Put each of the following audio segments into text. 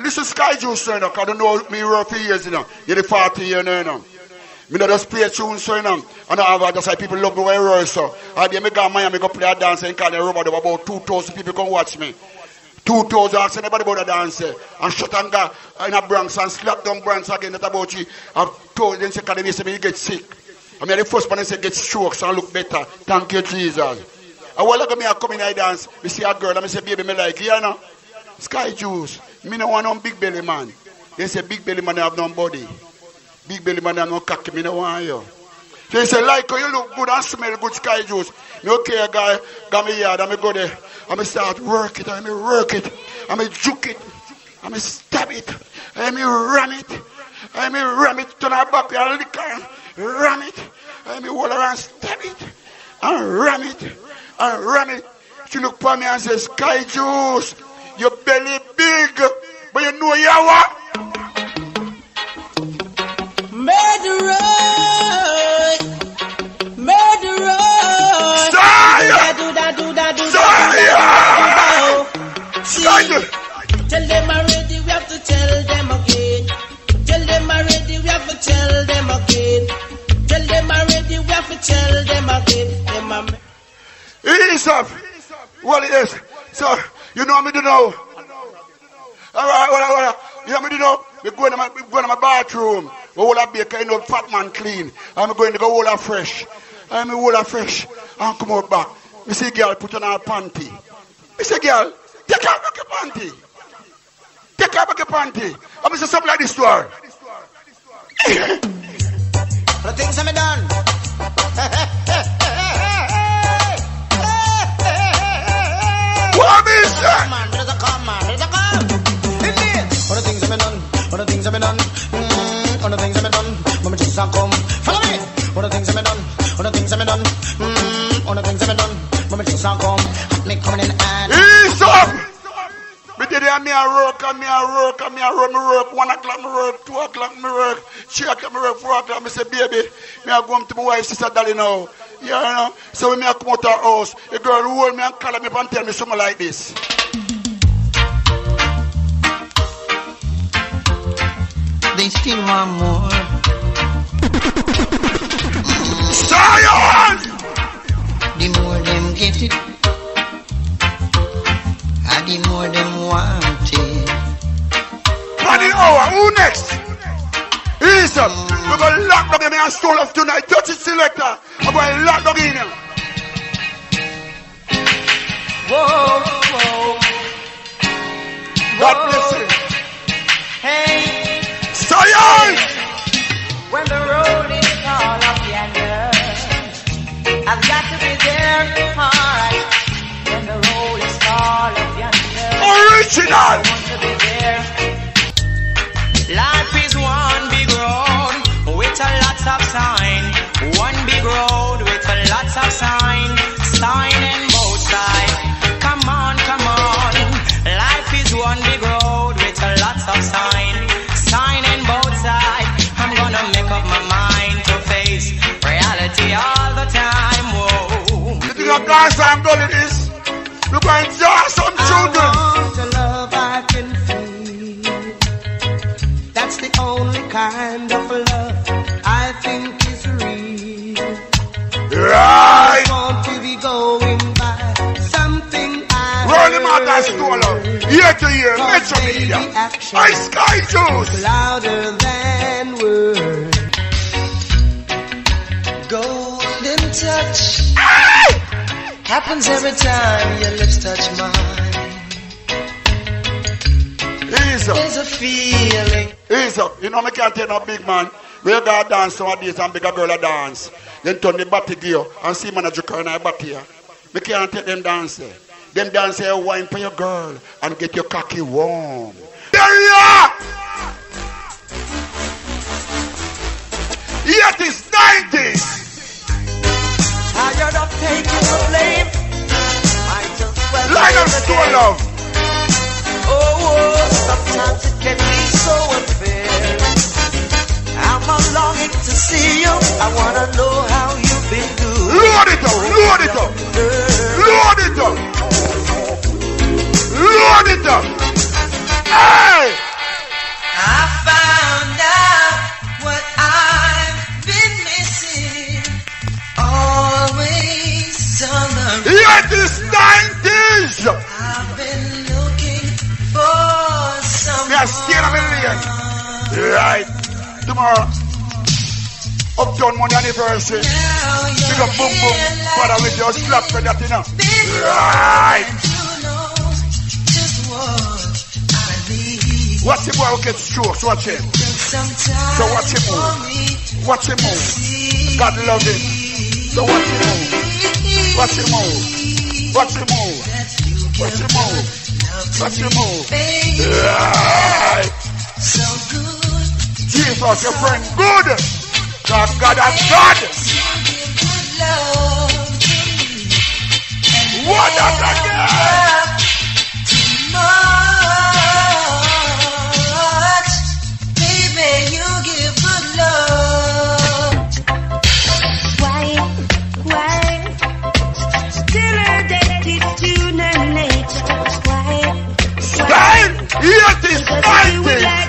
this is Sky Juice, you know, because I don't know me work for years, you know. You're the 40 years, you know. Me not just play tunes, so, you know. And I have just like people love me when I roll, so. I go to Miami, go play a dance and call the robot. About 2,000 people come watch me. 2,000, ask anybody about the dance. And shut and go in a Bronx and slap down Bronx again. That about you. I've told them, because they say me get sick. I mean, the first one say get strokes and look better. Thank you, Jesus. And while I come in, I dance, I see a girl, and I say, baby, me like, you know, Sky Juice. Me no want no big belly man. They say, big belly man have no body. Big belly man have no cocky, me no want you. So they say, like, you look good and smell good, Sky Juice. Me okay, guy, got me yard, and me go there. And me start work it, and me work it, and me juke it, and me stab it, and me ram it, and me ram it, turn her back, and lick her, ram it, and me hold around, stab it, and ram it, and ram it. She look for me and says, Sky Juice, your belly big, but you know you are what? Murderer! Murderer! Tell them already, we have to tell them again. Tell them already, we have to tell them again. Tell them already, we have to tell them again. Ease up. Well, yes. So, you know me to know. All right. You know me to know. We go to my bathroom. We all have a kind of fat man clean. I'm going to go all are fresh. I'm all are fresh. And come out back. Me say, girl, put on her panty. Me say, girl, take out back your panty. Take out back your panty. I'm say something like this to her. The things I'm done. What is that? Come on. All the things I've done. All the things I've done. All the things I've done. Mama just come. Follow me. All the things I've done. All the things I've done. All the things I've done. Mama just come. Me coming in and. Ease up. Me did it. Me a work. 1 o'clock me work. 2 o'clock me work. 3 o'clock me work. 4 o'clock me say, baby, me a go home to my wife, sister Dolly now. You know. So when me a come out her house, a girl who hold me and call me and tell me something like this. They still want more. Zion! The more them get it, and the more them want it. And the hour, who next? Ease up. We're going to lock down me and stole off tonight. Touch it, selector. I'm going to lock down in here. Whoa. God bless you. Hey. Zion! When the road is all up yonder, I've got to be there, alright. When the road is all up yonder, Original! I want to be there. Life is one big road with a lot of sign. One big road with a lot of sign. Sign in both sides. Come on. Life is one big road with a lot of sign. Sign in both sides. I'm gonna make up my mind to face reality all the time. Whoa. You think I'm glad I'm going to this? You're going to enjoy some children. I want a love I can feel. That's the only kind of love I think is real. Right. I want to be going by something I Roll him out that stolen. Year to year, Metro Media. I Sky Juice. Louder than words. Golden touch. Happens every time your lips touch mine. Ease up. There's a feeling. Ease up. You know me can't take no big man. We got dance nowadays and bigger girl a dance. Then turn the body gear and see man a joker in a body here. We can't take them dance there. Them dance here, wine for your girl and get your cocky warm. There you are! Yet it's 90s. Tired of taking the blame. I just well Line up store love. Oh, sometimes it can be so unfair. I'm longing to see you. I wanna know how you've been doing. Load it up, load it up. Load it up. Load it up. Hey! I stay in a million. Right. Tomorrow. Uptown Money anniversary. Big up boom boom. Father with your slap for that, you know. Right. Watch him boy who gets strokes. Watch him. So watch him move. Watch him move. God love him. So watch him move. Watch him move. Watch him move. Watch him move. Watch him move. Right. Jesus, your friend, good. God and God. What up again? Baby, you give good love. Why? Still a day, it's human nature. Why? Style, it is fighting.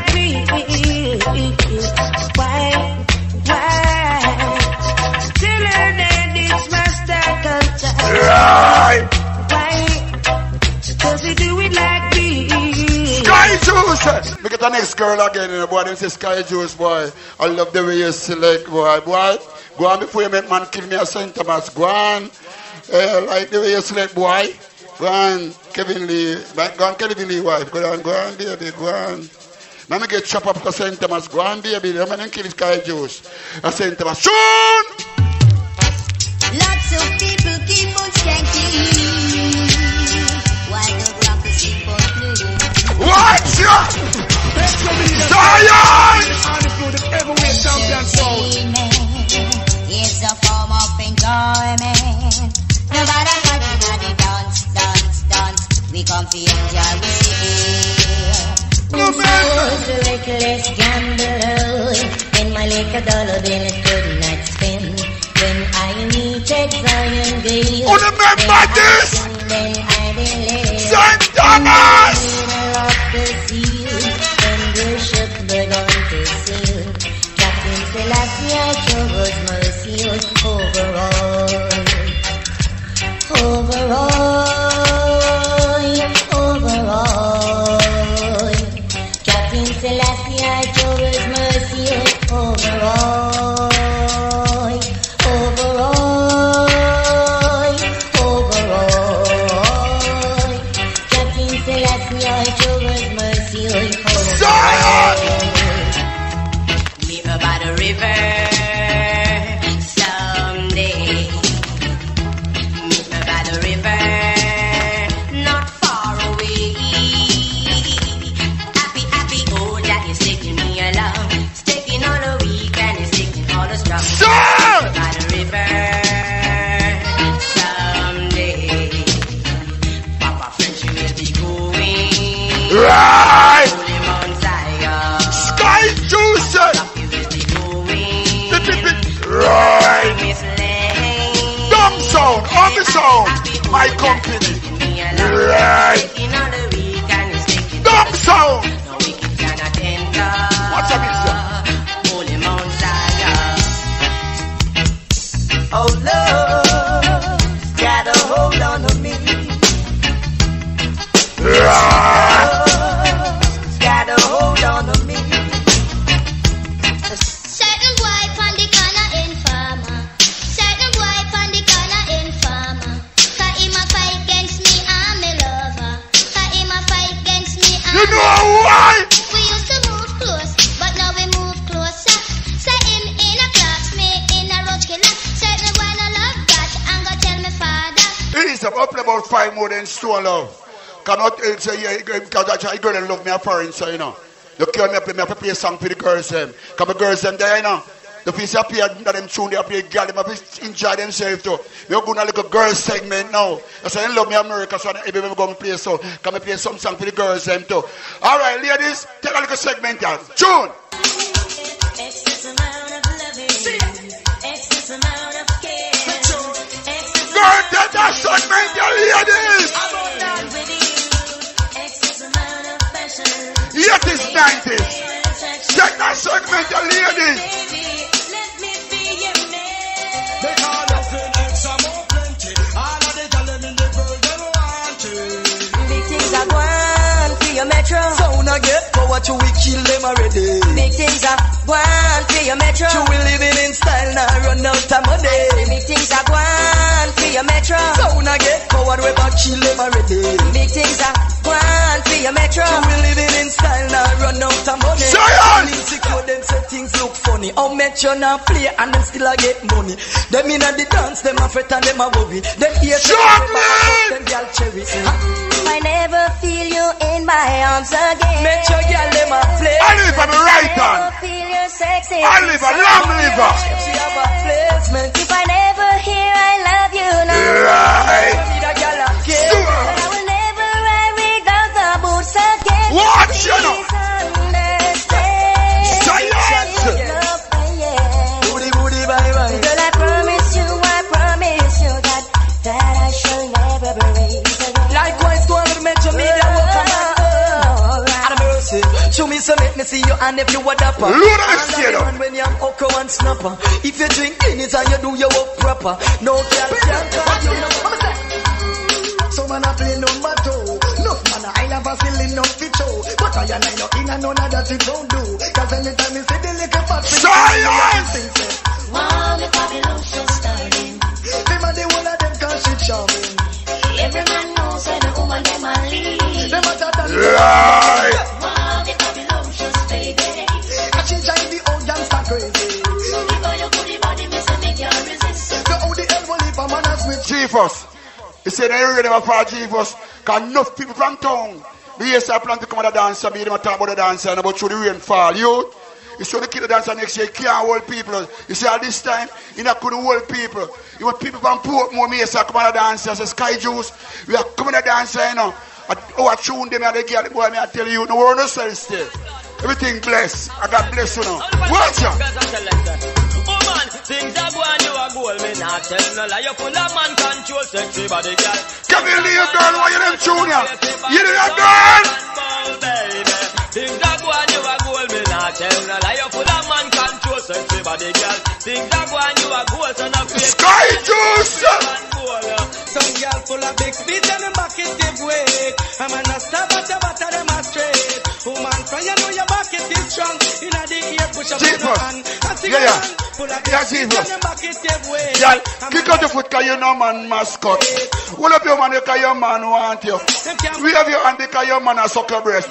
Right. Why? Cause we do it like this. Sky Juice. Look at the next girl again, you know, boy. Them say Sky Juice, boy. I love the way you select, boy. Boy, go on before you make man kill me at St. Thomas. Go on. Like the way you select, boy. Go on, Kevin Lee. Go on, Kevin Lee, wife. Go on, baby. Go on. Now me get chopped up to St. Thomas. Go on, baby. Let me kill Sky Juice at St. Thomas. Soon! Lots of people keep on skanking. Why don't rock the keep on playing? Watch ya! It's a form of enjoyment. No matter what you gotta dance. We come to enjoy with you. Who's a reckless gambler? In my liquor dollar bill it could not spin. When I meted Zion Gale, who remember this? then I believe St. Thomas! of the seal, when worship begun to seal. Captain Selassie show us mercy overall. Captain Selassie show us mercy overall. Right! Sky Juice! Right! Dumb sound, on the sound, my company. Right! Dumb sound! What's up, Oh, love, got a hold on to me. Right! Got a hold on to me. Certain boy on the corner informer. Certain boy on the corner informer. Cause him a fight against me, I'm a lover. Cause him a fight against me, I'm You know why? We used to move close, but now we move closer. Say him in a class, me in a roach killer. Certain boy no love that, and go tell me father. He's up about 5 more than store love. Cannot say, yeah, because I girl and love me a foreign, so you know. You can't me have to play a song for the girls, them. Because the girls, them there, you know. The piece of play, that them tune, they play girl, them have to enjoy themselves too. We're going to like a girls segment now. I say, I love me America, so every time I go and play, so can I play some song for the girls, them too. All right, ladies, take a little segment here. Tune! Excess amount of loving, excess amount of care. Girl, take that segment here, ladies! Yet it's 90s. Check that segment, the ladies. Let me be your man. They call nothing extra more plenty. All of the girls in the world, they want it. Big things are going for your metro. So now get power what you will kill them already. Big things are one for your metro. You will living in style now, run out of money. Big things are one for your metro. So now get forward, we back kill them already. Big things are one for your metro. You will living in style now, run out of money. Science! Insecure them say things look funny. How metro now play and them still a get money. Them in the dance, them a fret and them a worry. Them here them girl cherry. I never feel you in my arms again. Metro girl them a play. I live on the right hand. Feel your sexy. I live a long liver. She have a placement. If I never hear I love you now, Right. Need a girl a kiss. Sure. but I will never ride without the boots again. Watch you know. Understand. Science. Love, yeah. Booty booty bye bye. Girl, I promise you that I shall never break again. Likewise, go on with Metro Media. Welcome back. Alright. And mercy. Show me some, make me see you. And if you a dapper, Lord, I see you. and when you're okra and snapper. If you drink in it and you do your work proper, no girl can call you. So man I play number 2. No man I have a feeling no fit show. But I and I know in and none of that it don't do. Cause anytime you see the little fat Science! Wow, the Babylon's starting. them are the one of them cause she charming. Every man knows that the woman them a lead. Them are that Right. Wow, the Babylon's baby. and she drive the old gangster crazy. Because your booty body miss and make you resist. So how the hell will if a man has with Jesus. He said, I heard them for Jesus. Because enough people from town. The years I plan to come to the dancer, me them a talk about the dancer and about through the rainfall. You? He said the kid the dancer next year, he can't hold people. He said at this time, he not could hold people. He want people from Portmore, me say come to the dancer. I say Sky Juice, we are coming to the dancer, you know. I tune them and they get the boy, me I tell you, no one else still. Everything blessed. I got blessed, you know. Watch out. Woman, things are going, you are gold, me not tell no lie. You full of man control, sexy body girl. Come here, little girl, why you them junior? You little girl. Baby, things are going, you are gold, me not tell no lie. You full of man control, sexy body girl. Things are going, you are gold, so no fake. Sky Juice. Some girl full of big feet and them back it give weight. I'm a nasta but them a straight. Woman, from you know your back it is strong. In the ear push up on the hand. Yeah. Full of Yeah, big feet Jesus. and them back it give weight. Girl, kick out your foot cause you know man mascot. Hold up your man because your man want you. We have your hand because your man a suck your breast.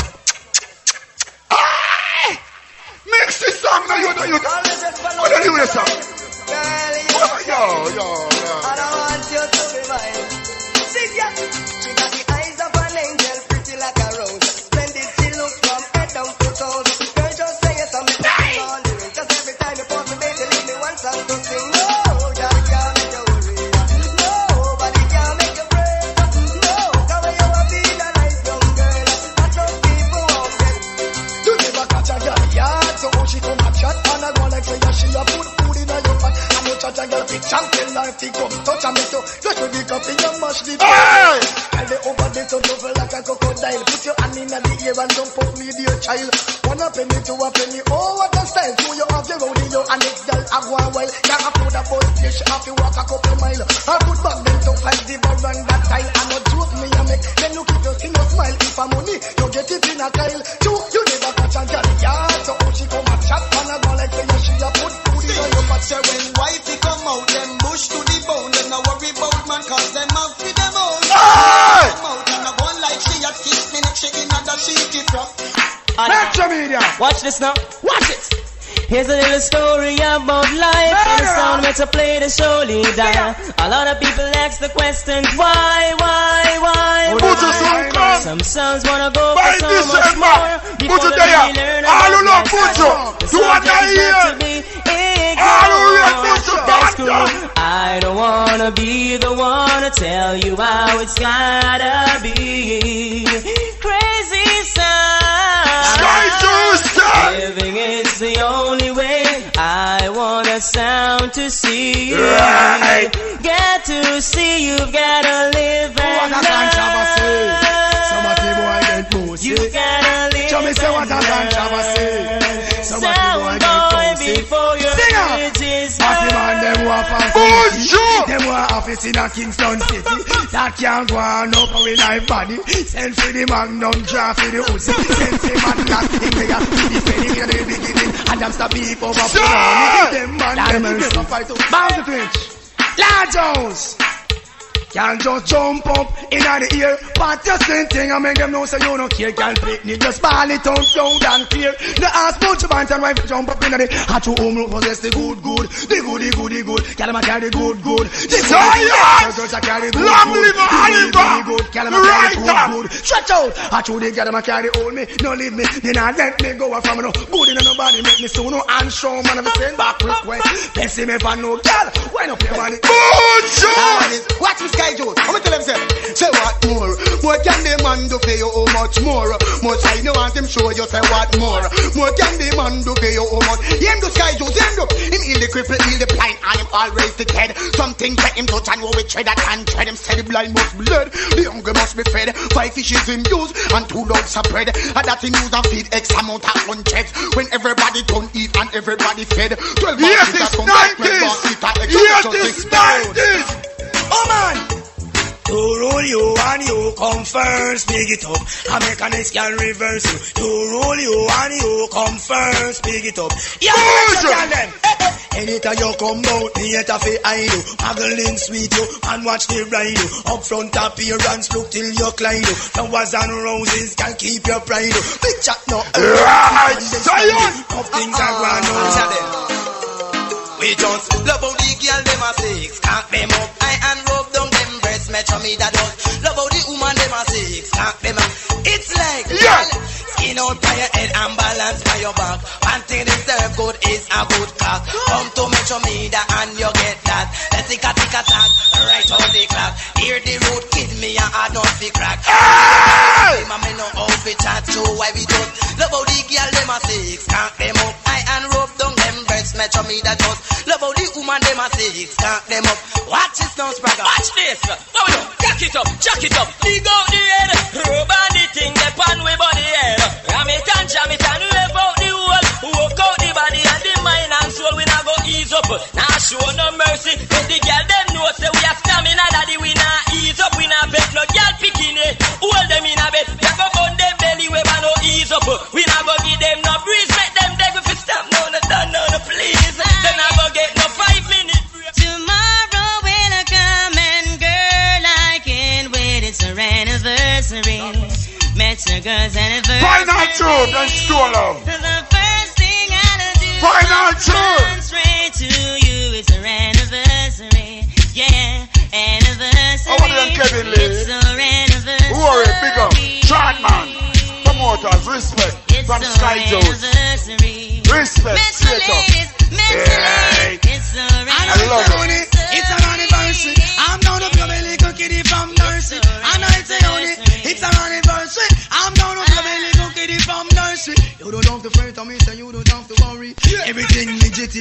Aye! Mix this song now, you. What are you doing this song? Yo. I don't want you to be mine. See ya. She got the eyes of an angel, pretty like a rose. Splendid she looks from head down to toes. Girl, just say yes, I'm missing all the way. Cause every time you pause me, baby, leave me one song to sing. No, girl, can't make you worry. Nobody can make you break. No, cause when you are being a nice young girl, that's what people won't get. You never catch a girl yard. So how she come a chat and I go like say yeah, she a put food in your pot. And you chat a girl big champion like she come touch and make you just with the coffee and mash the Hey! and they over there to double like a crocodile. Put your hand in the air and jump up with your child. 1 penny to a penny, oh what a style. So you have your rodeo and next girl a go a while. Can't afford a bus fish, have to walk a couple mile. I put back them tough like the bar and that style. And no joke me a make, then you keep your skin a smile. If a money, you get it in a Kyle. Two, you never catch a girl, yeah. So how she come a chat and I go like say yeah, she a put food in your pot. So when wifey come out, them bush to the bone. Them no worry about man cause them out with them own. Hey! Them out and a one like she a kiss me neck, she in a that she keep rough. Metro Media. Watch this now. Watch it. Here's a little story about life. And the sound meant to play the show leader. A lot of people ask the question, why? Some sons wanna go for so much more. Before they really learn about life. The subject not to be ignored. That's cool. I don't wanna be the one to tell you how it's gotta be. Crazy sound. Living is the only way. I want a sound to see you. Right. Get to see you've gotta live and learn. You gotta live and learn. Sound boy before your bridge is burned. want fancy. Them want office in a Kingston City. That can't go on up with life body. Send for the Magnum, draw for the Uzi. Send for man last thing they got. The penny in the beginning. And them stop people up for money. Them man, them fight to bounce the pitch. Large Jones. Can't just jump up in the air. But the same thing I make them know so you don't care. Can't picnic, just ball it out loud and clear. The ass bunch of bands and wife jump up in the hat to home room possess the good. The goody. Calama carry good. The girls carry good. Long live Oliver. Calama carry good. Stretch out. I told the Calama carry hold me. No leave me. Then I let me go from no good in nobody make me so no and show man of send back request. Let's see me for no girl. When up your money. Watch me Sky Jones. I'm gonna tell him say what more? More can the man do for you how much more? Much I know want him show you say what more? More can the man do for you how much? Him do Sky Jones, him heal the cripple, heal the blind, and him always the dead. Something get him touch and go with tread that and tread him steady blind must blood. The hungry must be fed. 5 fishes in use and 2 loaves of bread. And that in use and feed X amount of hundreds. When everybody don't eat and everybody fed. 12 yes, it's 90s. Yes, it's 90s. Oh man! To roll you and you come first, big it up. A mechanics can reverse you. To roll you and you come first, big it up. Yeah, them. Anytime you come out, me at a fi eye you. Haggling sweet you and watch the ride you. Up front appearance, look till you climb you. Flowers and roses can keep your pride you. Big chat no. Right, Zion. Of things are going on. We just love how the girl them a six, can't them up high and rub down them breasts, metro me that does. Love how the woman them a six, can't them up. It's like skin out by your head and balance by your back. One thing they serve good is a good cock. Come to metro me that and you get that. Let's tick a tack, right on the clock. Hear the road kid me and I don't see crack. Hey! Me know how we chat to why we don't. Love how the girl them a six, can't them up high and rub down them breasts, metro me that does. Love how the woman them a six, can't them up. Watch this now, Spragger. Watch this. Now we know. Jack it up. Dig out the head. Rub on the thing, the pan with body head. Ram it and jam it and wave out the whole. Walk out the body and the mind and soul. We not go ease up. Now show no mercy. Let the girl them know say we have stamina daddy. We not ease up. We not bet no girl picking it. Hold them in a bed. We go burn them belly. We no ease up. We not go give them no breeze. Make them beg if we stop. No, please. Then I go get no 5 minutes. Tomorrow will come and girl, I can't wait. It's our anniversary. Met your girl's anniversary. Find out true, then store love. The first thing I'll do. Find out true. Straight to you. It's our anniversary. Yeah, anniversary. I want them Kevin Lee. It's our anniversary. Who are it? Big up. Chartman. Promoters, respect. It's from our Sky Jones. Anniversary. Respect. Straight up. Yeah. It's our anniversary. It's an anniversary. I'm down to play a little kitty from nursery. And I say only, it's an anniversary. I'm down to play a little kitty from nursery. You don't have to fret on me, so you don't have to worry. Everything legit.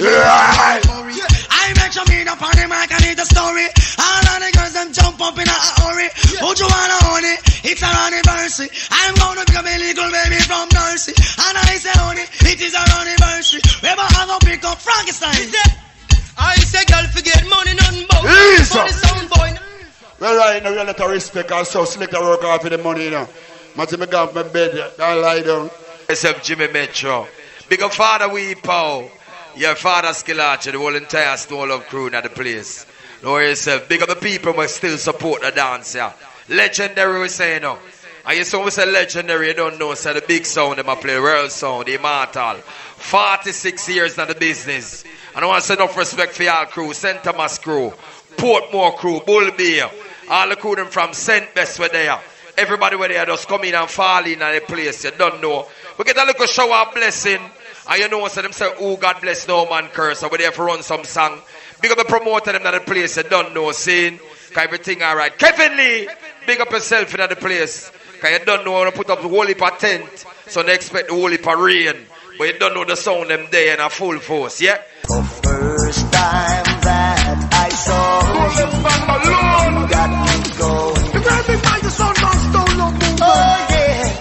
I make sure me up on the mic and it's a story. All of the girls them jump up in a hurry. Would you wanna own it? It's an anniversary. I'm gonna become a little baby from nursery. And I say only, it is our anniversary. We're gonna pick up Frankenstein. I say girl forget money nothing but money sound boy. Well, right now we let her respect also select her work off with the money, you know. Matty me go off my bed, don't lie down. Except Jimmy Metro. Big up Father Wee Pow. Your Father Skillache, the whole entire Stone Love crew at the place. Know yourself. Big up the people who still support the dance, yeah. Legendary we say, you know. And you saw we say legendary, you don't know, so the big sound they play, world sound, the immortal. 46 years in the business. And I want to say enough respect for y'all crew, St. Thomas crew, Portmore crew, Bull Bay, all the crew them from St. Bess were there. Everybody were there just come in and fall in the place, you don't know. We get a little shower of blessing. And you know, so them say, oh, God bless no man curse. So we're there for run some song. Big up the promoter them in the place, you don't know, seeing. Cause everything alright. Kevin Lee, big up yourself in the place. Cause you don't know how to put up the whole heap of tent. So they expect the whole heap of rain. But you don't know the sound them there in a full force, yeah? The first time that I saw you, got me going. The very big night the sun don't stone no move. Oh yeah.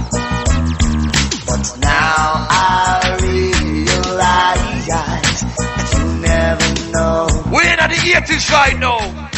But now I realize that you never know. We artist right now.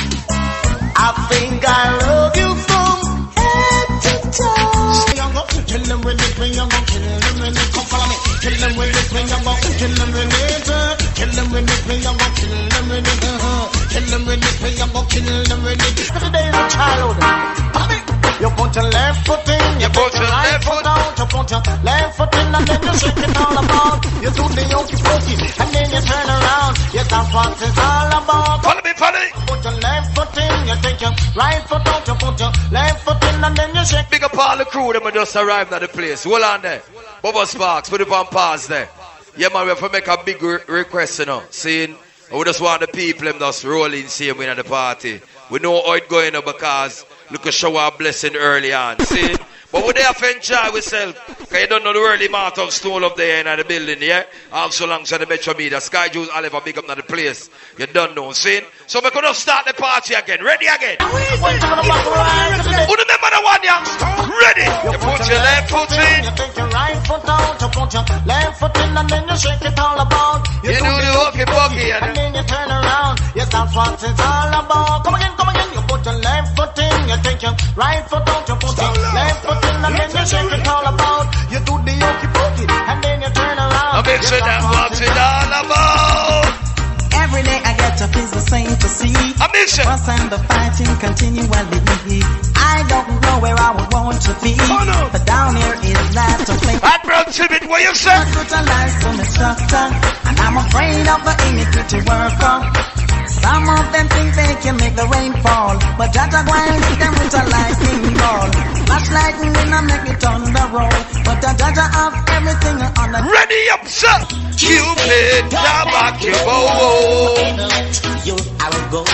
I think I love you from head to toe. Kill them with it when you go, kill them when they come follow me. Kill them with it when you go, kill them when they turn. Kill them with it when you go, kill them when they turn. Kill them with it when you go, kill them when they turn. Every day is a childhood. You put your left foot in, you put your right foot out, you put your left foot in, and then you shake it all about. You do the okey pokey, and then you turn around. Yes, that's what it's all about. Follow me, follow me. Put your left foot in, you take your right foot out, you put your left foot in, and then you shake. Big up all the crew, them just arrived at the place. Hold on there. Bubba Sparks, put it on pause there. Yeah, man, we have to make a big request, you know. Seeing, we just want the people, them just rolling, same way at the party. We know how it's going on because look at show our blessing early on. See? But we have to enjoy ourselves. Because you don't know the early mark of stone up there in the building, yeah? Also alongside the Metro Media. Sky Juice, Oliver, big up to the place. You don't know, see? So we're going to start the party again. Ready again? Who remember the one, yeah? Ready? You put your left foot in. You take your right foot out, you put your left foot in, and then you shake it all about. You do the hokey pokey, and then you turn around. Yes, that's what it's all about. Come again, come again. You put your left foot in, you take your right foot out, you put your left foot in, and then you shake it all about. You do the hokey pokey, and then you turn around. I make sure that's what it's all about. Every day I get up is the same to see. Us and the fighting continually. I don't know where I would want to be, but down here is that to play. I brought Timid, what you say? I brutalize some instructor, and I'm afraid of the iniquity worker. Some of them think they can make the rain fall, but Jaja Gwine hit them with a lightning ball. Flash lightning and make it on the road, but the Jaja have everything on the. Ready up, sir! Cupid, back your bow. You are go.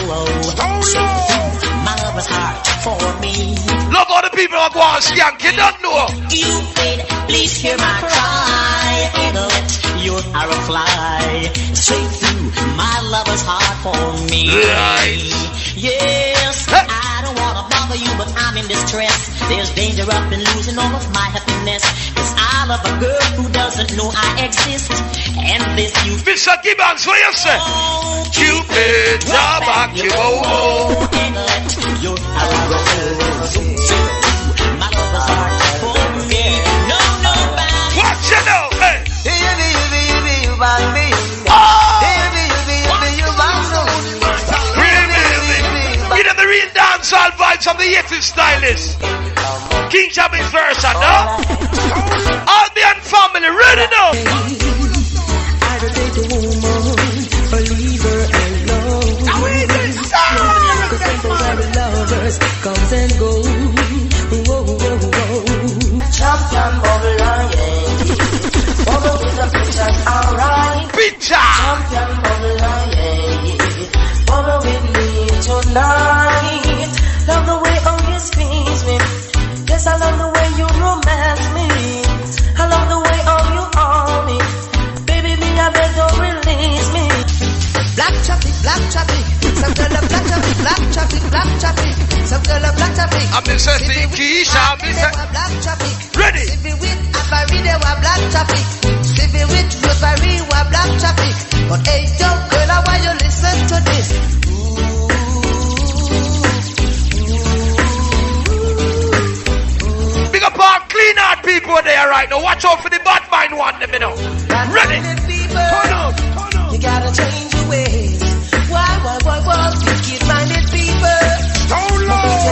My love is hard for me. Love all the people who go on skank, you don't know. Cupid, please hear my cry. You are a fly straight through. My love is hard for me. Right. Yes, I don't wanna bother you, but I'm in distress. There's danger up in losing all of my happiness. Cause I love a girl who doesn't know I exist. And this you Mr. Gibbons, what you say? Cupid, back your bow. You are a my love is hard for me. No, what you know, hey? You know the real dancehall vibes of the 80s stylist. King Jamie's version, no? Albion family, ready now? I will take a woman, believe her and love. Cause temporary lovers comes and goes. Whoa, whoa, whoa. Champion bubble, yeah. Bubble with the pictures, alright. Picture! Champion bubble, yeah. Bubble with me tonight. Love the way oh you squeeze me. Yes, I love the way you romance me. I love the way oh you own me. Baby, me I beg don't release me. Black traffic, black traffic. Some girl a black traffic, black traffic, black traffic. Some girl a black traffic. I'm Mr. Keisha, Mr. Black traffic. Ready? Sippy with Afari, they were black traffic. Sippy with Rosary, were black traffic. But hey, yo, girl, I want you listen to this. Big up all clean out people there right now. Watch out for the bad mind one, them, you know. Ready? Turn up. You gotta change your ways. Why, wicked-minded people. Don't love.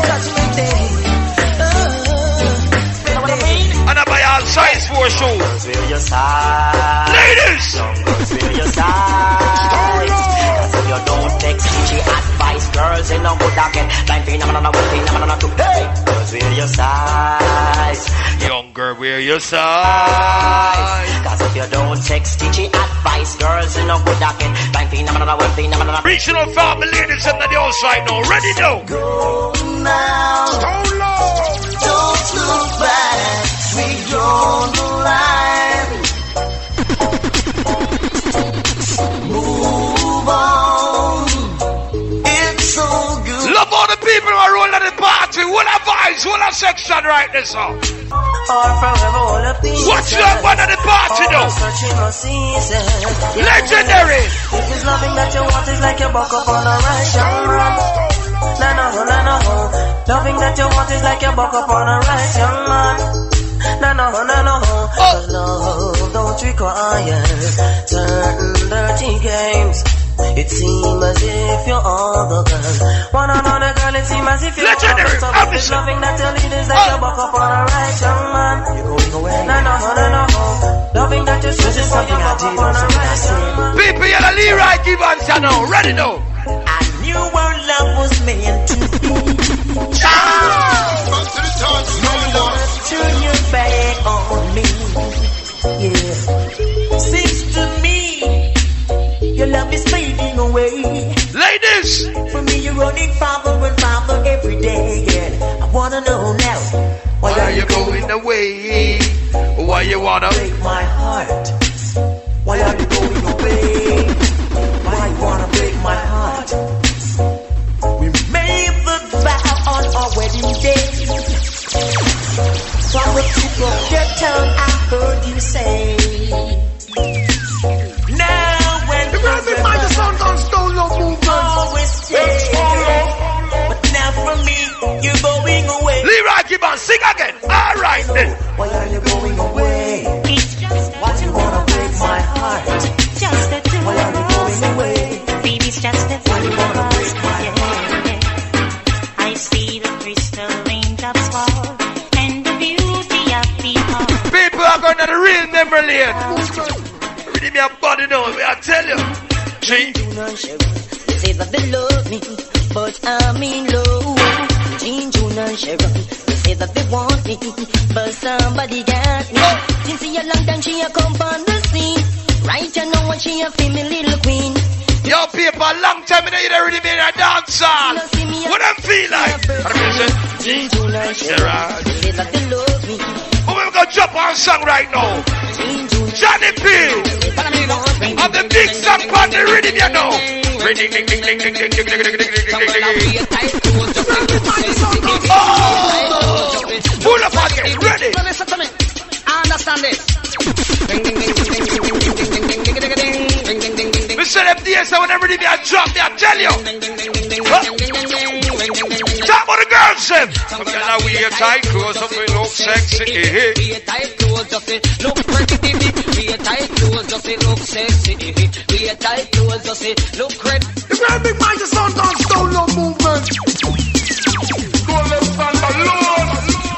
And I buy all size for shows. Girls, wear your size. Ladies. Girls, wear your size. Cause if you don't take teachy advice, girls in a good again. Time for number one thing, number two. Hey, girls, wear your size. Younger, wear your size. Cause if you don't take teachy advice, girls in a good again. Time for number one thing, number two. Regional family ladies in the outside now. Ready now. Go now. Don't look back. We draw the line. Move on. It's so good. Love all the people who are rolling at the party. What a vibes, what a section right there, sir. Or forever all of these. What's your one at the party? Watch it out. Legendary. If it's loving that you want, it's like you buck up on a Russian man. No. Loving that you want is like you buck up on a Russian man. No. Cause love don't require certain dirty games. It seems as if you're all the girl. One another girl, it seems as if you're legendary. all the girl. It's loving that you lead is like you buck up on a right young man. You're going away. No. Loving that you switch is something I do. People, you're the Leroy Gibbons, you know. Ready now. I knew our love was meant to be. Turn your back on me. Yeah. Seems to me your love is fading away. Ladies! For me, you're running farther and farther every day. Yeah. I wanna know now. Why are you going away? Why you wanna break my heart? Why are you going away? Why you wanna break my heart? We made the vow on our wedding day. From the tip of your tongue, I heard you say. You're going away. Leroy Gibbons, sing again. Alright then. Why are you going away? It's just why you wanna break my heart? Just the two why are you going away? Baby, it's just the two why you wanna break my heart? I see the crystal raindrops fall and the beauty of the heart. People are going to the real memory lane. Reading me a body now, I tell you. They say that they love me, but I'm in love. Jean, June and Sharon, they say that they want me, but somebody got me. Since a long time she a come on the scene, right you know what she a feel me little queen. Yo people, long time you know you don't really be in a dance hall. What I feel like? Jean, June and Sharon, they say that they love me. Oh, we're gonna jump on a song right now. Johnny P. On the big song on the rhythm, you know. Ding ding ding ding ding ding ding ding ding ding ding. Oh! Pull up again, ready? I understand this. Mr. MDS, I want everybody to drop me, I tell you. Talk about the girls, Sim. I'm gonna wear tight clothes, up we look sexy. Wear tight clothes, just look pretty. Wear tight clothes, just look sexy. Wear tight clothes, just look pretty. The great big mighty sound dance stone love movement. Go left and alone.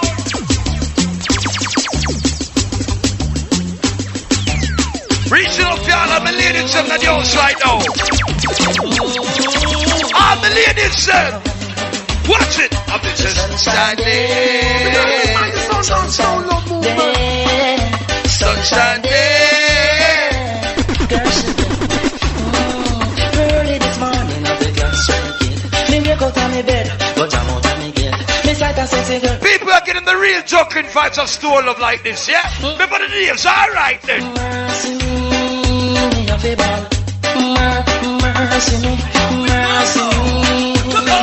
Reaching up y'all, I'm a lady in the house right now. I'm the lady in. Watch it. I'm just standing. Sunshine day. Early this morning, I feel just shaking. Me wake up on my bed, but I'm out of me get. Me sight a sexy girl. People are getting the real joking fights of store love like this, yeah? Remember the names, alright then. Mercy me, I feel bad. Mercy me, mercy me.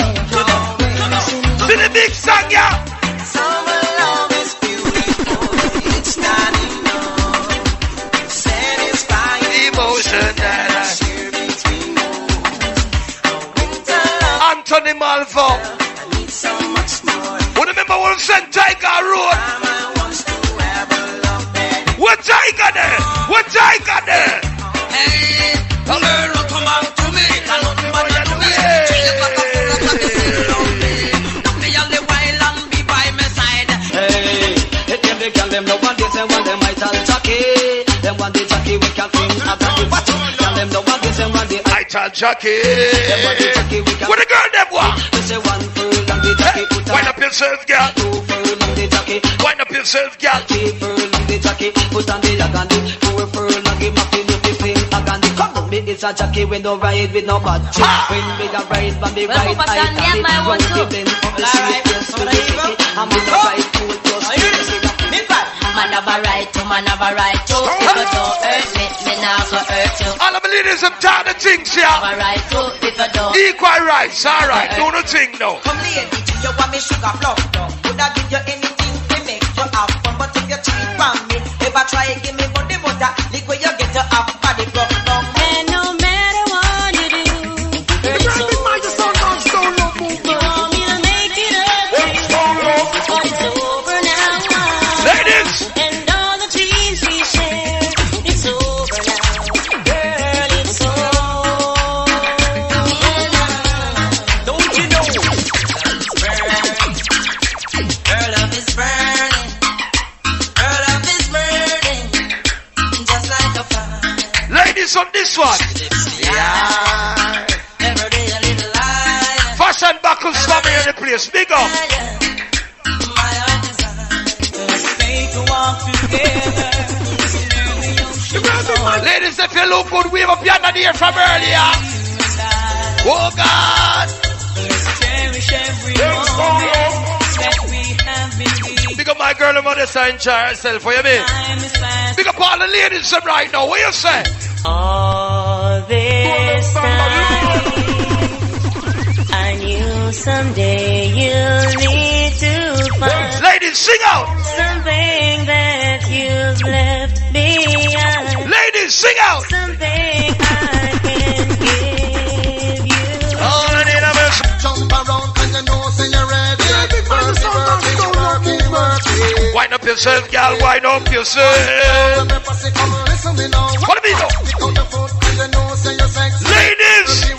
To the big song, yeah. Summer love is beautiful. It's not enough. Satisfying emotion that I share between you. Winter love. Anthony Malvo. I need so much more. What remember when we sent Tiger Road? I want to have a love that. What Tiger there? What Tiger there? Hey, girl, come out to me. I love you, man, to me. Chill your back up, pull up like a silver. Don't be on the wild and be by my side. Hey, every girl them know what they say when they might all jockey. Them want the jockey we can feel attack the bottom. Girl them know what they say when they I tell jockey. What the girl them want? They say one furl and the jockey put Wind up yourself, girl. Two furl and the jockey. Wind up yourself, girl. Three furl and the jockey put on the agandi. Four furl and the muffin you fi fling agandi. Come on, me it's a jockey when no ride with no bad chick. When me the ride, but me ride I can it. Run the bend up the street, yes, with the city. I'm in the ride cool, just me bad. Man have a right to, man have a right to. If you don't hurt me, me now go hurt you. All of the ladies have tired of things here. Have a right to, if you don't. Equal rights, alright, do the thing now. Come lady, you want me sugar plum? Would I give you anything to make you have fun? But if you cheat on me, if I try give me money, water. Lick where you get your up body broke down. And no matter what you do, girl, it's over now. You want me to make it up, but it's over now. Ladies! And all the dreams we shared, it's over now. Girl, it's over now. Don't you know? Girl, love is burning. Girl, love is burning. Just like a fire. Ladies on this one. Yeah. Every day a little light. Fashion buckles coming in the place. Big up. My heart desires. Make to walk together. Ladies, if you look good, wave up your hand here from earlier. Oh God. Cherish every moment that we have been given. Big up my girl, mother, enjoy herself. What you mean? Time is fast. Big up all the ladies right now. What you say? All this time, I knew someday you'll need to find Ladies, sing out. something that you've left behind. Ladies, sing out. Something I can give you. All I need of us. Jump around and you know say you're ready. Working. Wind up yourself, girl. Wind up yourself. What do you know? Ladies.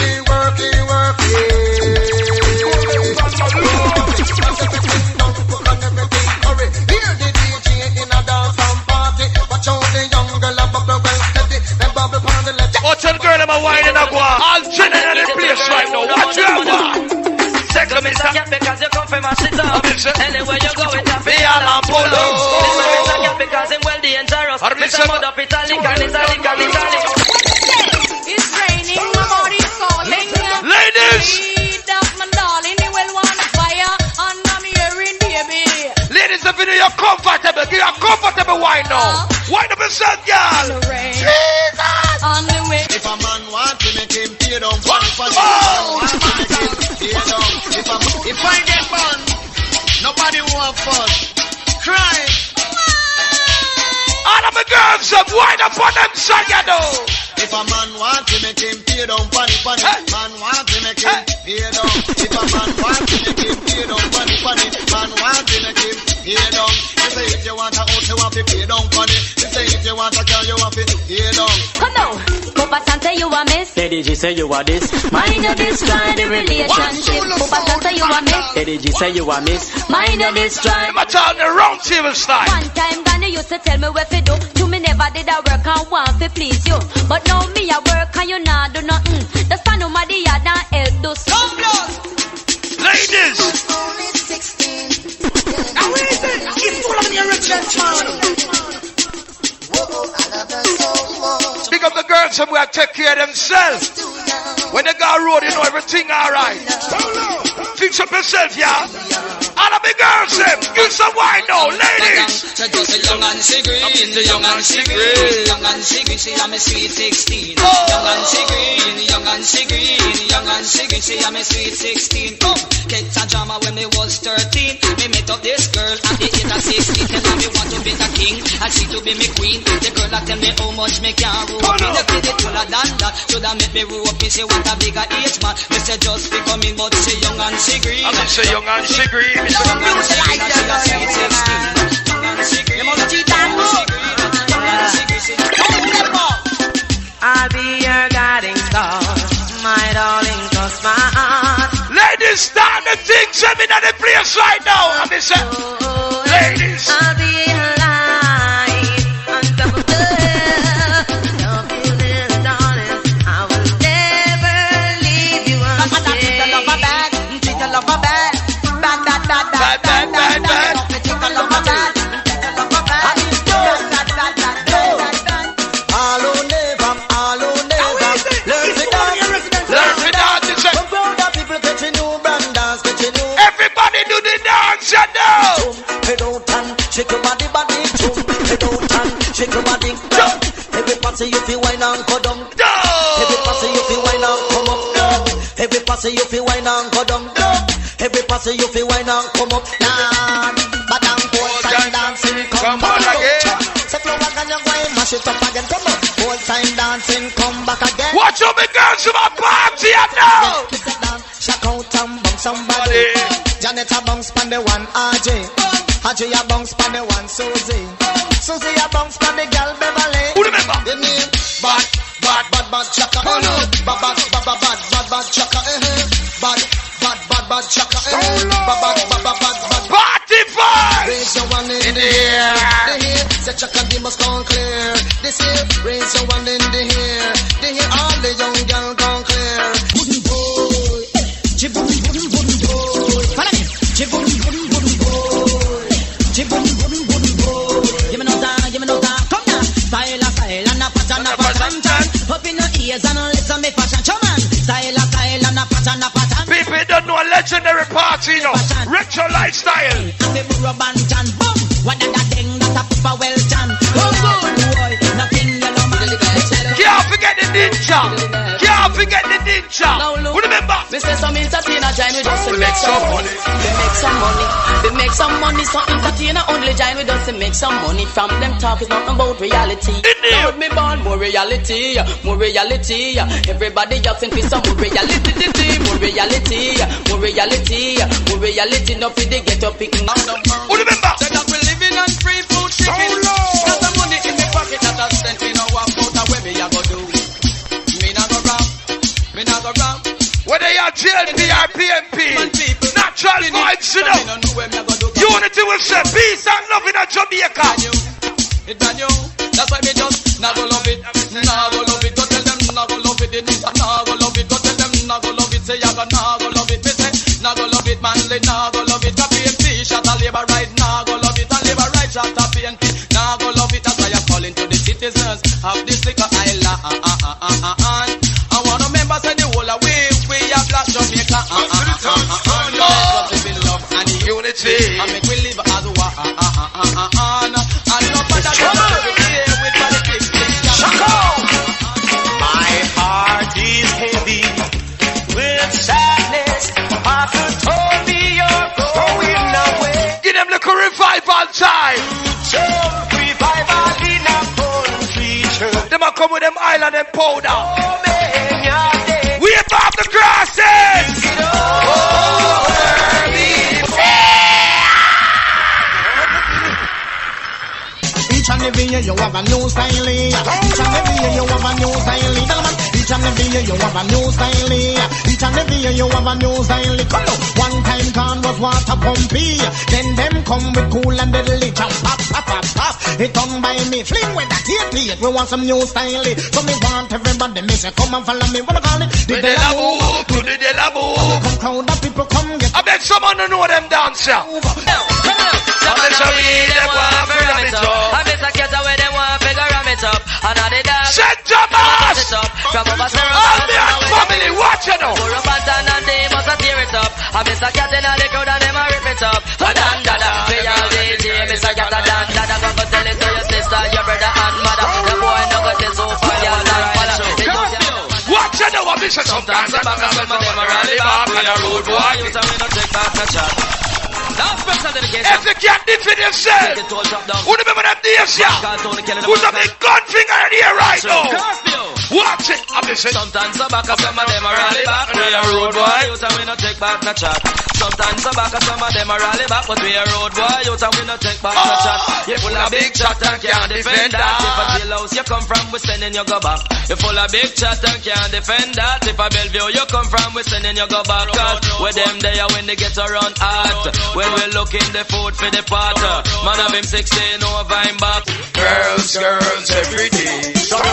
Watch that girl, I'm a wine and a go. All chilling in the place right now. Watch your man. Second, Mr. Cat because you come from my shit up. Anywhere you go, it's a Be all on polo. Mr. Cat because I'm well dangerous. Mr. Mud up, it's a lick and it's a lick and it's a lick. It's raining, my body's calling. Ladies. Heat up, my darling, you will want a fire. And I'm hearing, baby. Ladies, if you know you're comfortable, give you a comfortable wine now. Wind up yourself, girl. The rain. Jesus. On the way. If a man want to make him pay down, if I get bun, nobody want fun. Cry. All of the girls have wind up on them, son, you know. If a man want to make him pay down, funny. Man want to make him pay down. If a man want to make him pay down, funny. Man want to make him pay down. You say if you want a house, you want to pay down, funny. You say if you want a car, you want to pay down. Come now, Papa Santa, you a miss. Lady G say you are this. Mind your destroy the relationship. Papa Santa, you a miss. Lady G say you are miss. Mind your destroy. I'm a town the round table style. One time, Danny used to tell me what to do. To me never did I work and want to please you. But now me a work and you not do nothing. The stand on my yard and help do some. Ladies. Now what is it? It's full of the original man. Pick up the girls and we'll take care of themselves. When they go road, you know everything alright. Fix up yourself, yeah. All of the girls, give some wine now, ladies. So just a young and she green, the young and she green, young and she green, she am a sweet 16. Young and she green, young and she green, young and she green, she am a sweet 16. Catch a drama when me was 13. Me met up this girl at the age of 16. Tell her me want to be the king and she to be me queen. The girl that tell me how much me can roll up. Me the kid it taller than that. Should have make me roll up. Me say want a bigger age man. Me say just be coming but she young and she green. I'm gonna say young and she green. Young and she green and she a sweet 16. Young and she green. You must cheat and she green. Young and she green. She I'll be your guiding star, my darling, cross my heart. Ladies, start the things in the place right now. I'm say, ladies. I'll be a light on top of the hill. Love you, little darling. I will never leave you until. treat a lover bad. Treat a lover bad. Bad, bad, bad, bad, bad, bad, bad. Treat a lover bad. Treat a lover bad. Bad, bad, bad, bad, bad, bad. All who never. Learn to dance. Learn to dance. From proud of people catching new brand dance, catching new. Everybody do the dance, you know. Head out and shake your body, jump. Head out and shake your body, jump. Every party you feel wine and go down. Every party you feel wine and come up. Every party you feel wine and go down. Every party you feel wine and come up. Nah, but I'm boys and dancing. Come on again. Say, "Flow back and you're going mash it up again. Come on, old time dancing, come back again. Watch out, me girls, to my party now. Kiss it down, shock out and bump somebody. Janet a bounce pan the one RJ. RJ a bounce pan the one Susie. Susie a bounce pan the girl Beverly. Who remember? The name bad chaka. Oh no, bad chaka. Bad chaka. Bad. Party fight. Raise your one in the air. The chaka they must come clear. This here, raise your one in the air. The here all the young girl gone clear. Wooden boy, jibun boy. Follow me, jibun boy. Jibun boy. Give me no time. Come now, style and a pattern. Up in your ears and listen me fashion. Come on, style and a pattern. People don't know a legendary party, you know. Retro lifestyle. And the rubber jam, boom. What that thing that a papa well done. Oh good boy, nothing yellow man. Can't forget the ninja. Can't forget the ninja. Who remember? We say some entertainer join with us to we make some money. We make some money. We make some money. So entertainer only join with us to make some money. From them talk is not about reality. Lord me born more reality. More reality. Everybody asking for some more reality. More reality. More reality. More reality. No for the get up picking up. Who remember? Say that we living on free food chicken. Got the money in the pocket that I spent. Me no walk out of where me a go do. Me not go round. Whether you're GLP or PMP, natural vibes, you know. Unity will say peace and love in a Jamaica. It's brand new. That's why me just not go love it. Not go love it. Go tell them not go love it. They need not go love it. Go tell them not go love it. Say I go not go love it. Me say not go love it. Manly not go love it. PMP shot a labor right. Not go love it. And labor right shot a PMP. Not go love it. That's why I'm calling to the citizens of this liquor island. I want to remember say the whole away. We are black Jamaica. Love and unity. I make we live as one. And no matter what we hear with politics. My heart is heavy with sadness. Pastor told me you're going away. Give them little revival time. Revival in a country church. Them a come with them island and powder. Oh, man, yeah, we above the crosses. Each and every year you have a new style. Each and every year you have a new style. Each and every year you have a new style. Each and every year you have a new style. Come on. One time gone was water pumpy. Then them come with cool and deadly. Jump, pop. It done by me. Fling with that here. We want some new style. So me want everybody me say come and follow me. What I call it? The Delabo. To the Delabo. Come crowd of people come get. I bet someone don't know them dancer. I bet some need them want to ram it up. I bet a cat away them want to ram it up. And all the dogs Central Mass. From over all me and family watch it now. Go up and they must tear it up. I bet a cat in all the crowd and them a rip it up. Dan dada, we all DJ, Miss a cat a dan dada. Go tell it to your sister, your brother and mother. The boy no go tell so far, y'all not follow. Watch it now, I miss it sometimes. Some of them a rally back on the road, boy. You tell me no take back the shot. If you can't defend yourself, who remember them days, yeah? Who's a big gun finger in here right now? Watch it, I'm listening. Sometimes I back up, some of them a rally back. We a road boy, you tell me no take back no chat. Sometimes I back up, some of them a rally back, but we a road boy, you tell me no take back no chat. You full of big chat and can't defend that. If a jailhouse you come from, we sending you go back. You full of big chat and can't defend that. If a Bellevue you come from, we sending you go back. Cause with them there when they get around hot. When we looking the food for the pot. Man of him 16 over him back. Girls every day.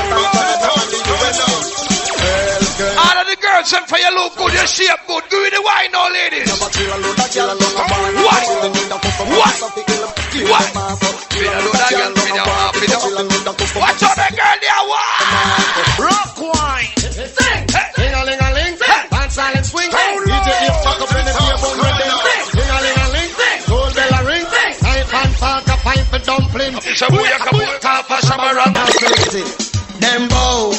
All of the girls and for you look good, you shape good. Give me the wine now, ladies. What? Watch out, the girl there, what? Rock wine. Sing. Ling-a-ling-a-ling. Dance silent swing. DJ hip fuck up in the ear bone with them. Ling-a-ling-a-ling. Gold bell a ring. Knife and fork a pipe for dumpling. Them bow.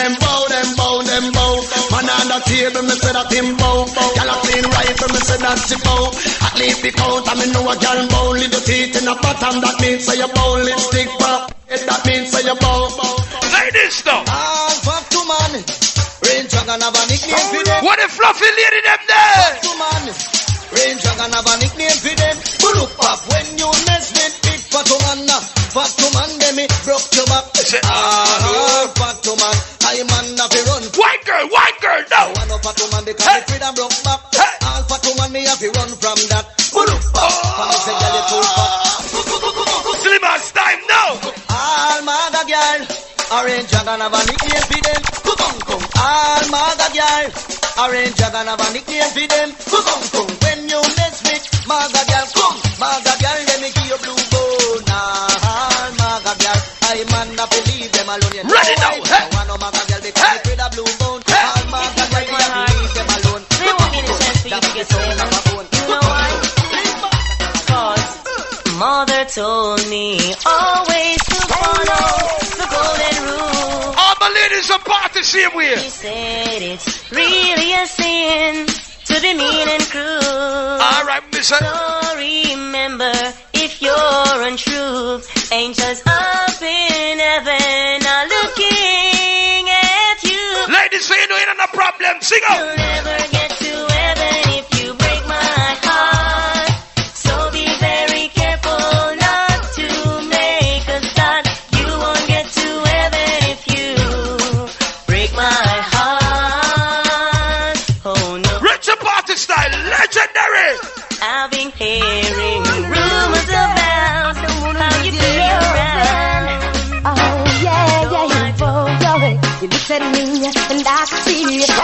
Man on the table, me say that him bow. Gyal a clean rifle, me say that she bow. At least the count, I me know a gyal bow. Little teeth in the bottom, that means say you bow lipstick pop. That means for your bow. Ladies, though. Fuck to man. Rain Dragon have a nickname for them. What a fluffy lady them there. Fuck to man. Rain Dragon have a nickname for them. Look up when you mess with big fat man. Fat man, them me broke your back. Fat man, I man have to run. White girl, no. One of fat man because the kid a broke back. All fat man me have to run from that. Look up, from the girl you too fat. Slimmer's time now. All maga girl, Orange Dragon have a nickname for them. All maga girl, Orange Dragon have a nickname for them. When you mess with maga girl, maga girl, let me give you blue bone. All maga girl, I man not believe them alone. You know ready now, hey. One of maga girl because they with a blue bone. All maga girl, they leave them alone. They won't get a chance for you to get home. You know why? Cause mother told me always to follow the golden rule. All my ladies are part the same way. She said it's really a sin to be mean and cruel. Alright, miss. So remember, if you're untrue, angels up in heaven are looking at you. Ladies, so you know you ain't no problem. Sing out. You'll never get to heaven if you break my heart. So be very careful not to make a start. You won't get to heaven if you break my heart. Oh no. Richard Party style, legendary. I've been hearing rumors about how you feel around. Oh yeah, you look at me and I can see it.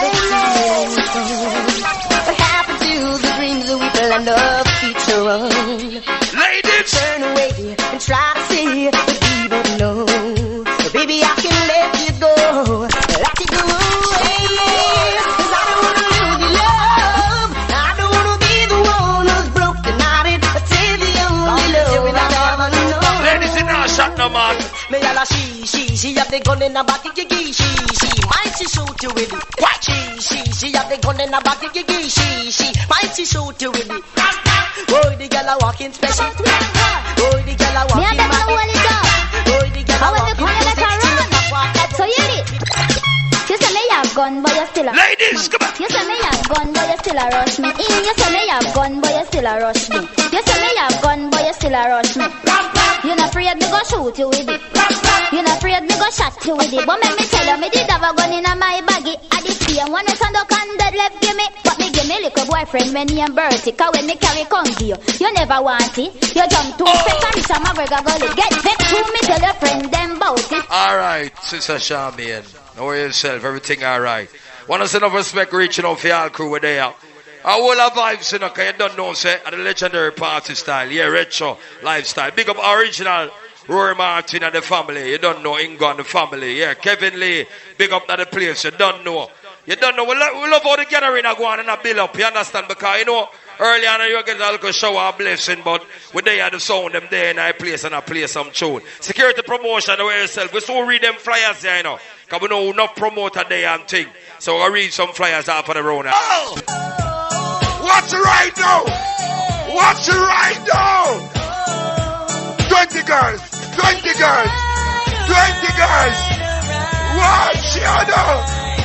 What happened to the dreams that we planned of the future? Ladies, turn away and try to see, but we don't know. But baby, I can let you go, let you go away. 'Cause I don't wanna lose your love. I don't wanna be the one who's broken hearted. But say the only love I ever know. ladies, in our shot no man. Me a la she have the gun in her back, she might she shoot you with it. What? She have the gun in her back, she might she shoot you with it. Oh, the girl a walking special. Oh, the girl a walking mad. Oh, the girl a walking So you did. You say me have gun, but you still a ladies, come on. You say me have gun, but you still a rush me. You say me have gun, but you still a rush me. You say me have gun, but you still a rush me. You not afraid me go shoot you with it. You not afraid me go shot you with it. But make me tell you, me did have a gun in my baggy. I did see him when I stand up and that left give me. But me give me little boyfriend when he and Bertie. Cause when me carry come to you, you never want it. You jump too fast and Mr. McGregor gully. Get back to me, tell your friend them about it. Alright, Sister Charmaine. Know yourself, everything alright. Want to send enough respect reaching out for y'all crew with there. Our whole of vibes, you know, cause you don't know, say, and the legendary party style, yeah, retro lifestyle. Big up original Rory Martin and the family. You don't know Ingo and the family, yeah. Kevin Lee, big up to the place, you don't know. You don't know, we love how the gathering are going and a build up, you understand? Because, you know, early on you get a little shower of blessing, but we they had the sound them there in I place and I play some tune. Security promotion, know yourself. We so read them flyers there, you know. Because we know enough promoter there and thing. So I read some flyers out for the road now. Oh! Watch it right now! Watch it right now! 20 girls! 20 girls! 20 girls! Watch it now!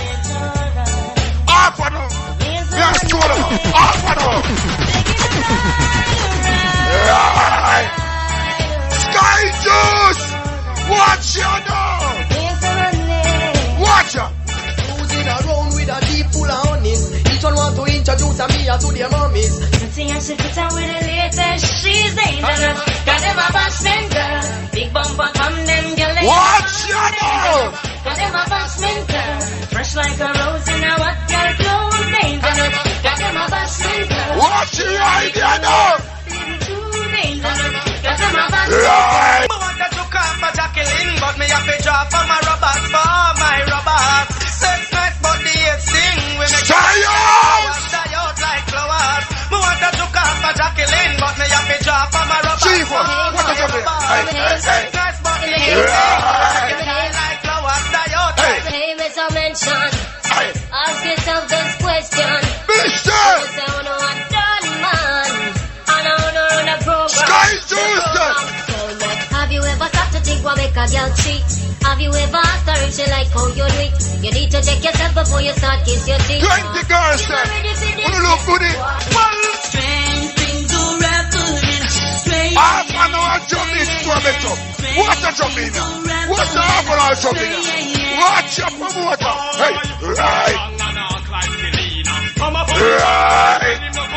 Half an hour! Yes, 2 of them! Half an hour! Right. Sky Juice! Watch it now! Watch it! Cruising around with a deep full of honey. Each one want to introduce me to their mommies. Sexy and she fit out with the latest. She's dangerous. Got them a bashman girl. Big bumper come them girl. Watch it now! Got them a bashman girl. Fresh like a rose in a what girl clothes dangerous. Got them a bashman girl. Watch it right there now! Too dangerous. Got them a bashman Right! I want to come for Jacqueline, but me have to drop for my robots, for my robots. Sex nice, but the hate sting. We make die out like flowers. Me want to come for Jacqueline, but me have to drop for my robots. Chief, what is up here? Sex nice, but the hate sting. Like flowers, die out like. Hey, Mr. Mention. Ask yourself this question. Mister! Sky Juice! make a girl cheat? Have you ever asked her if she like how you do it? You need to check yourself before you start kiss your teeth. 20 girls, sir. Who look good? Strange things are happening. Strange I know I'm jumping to a better. What's a jumping now? What's the half an hour jumping now? Watch your promoter. Hey, right. Right.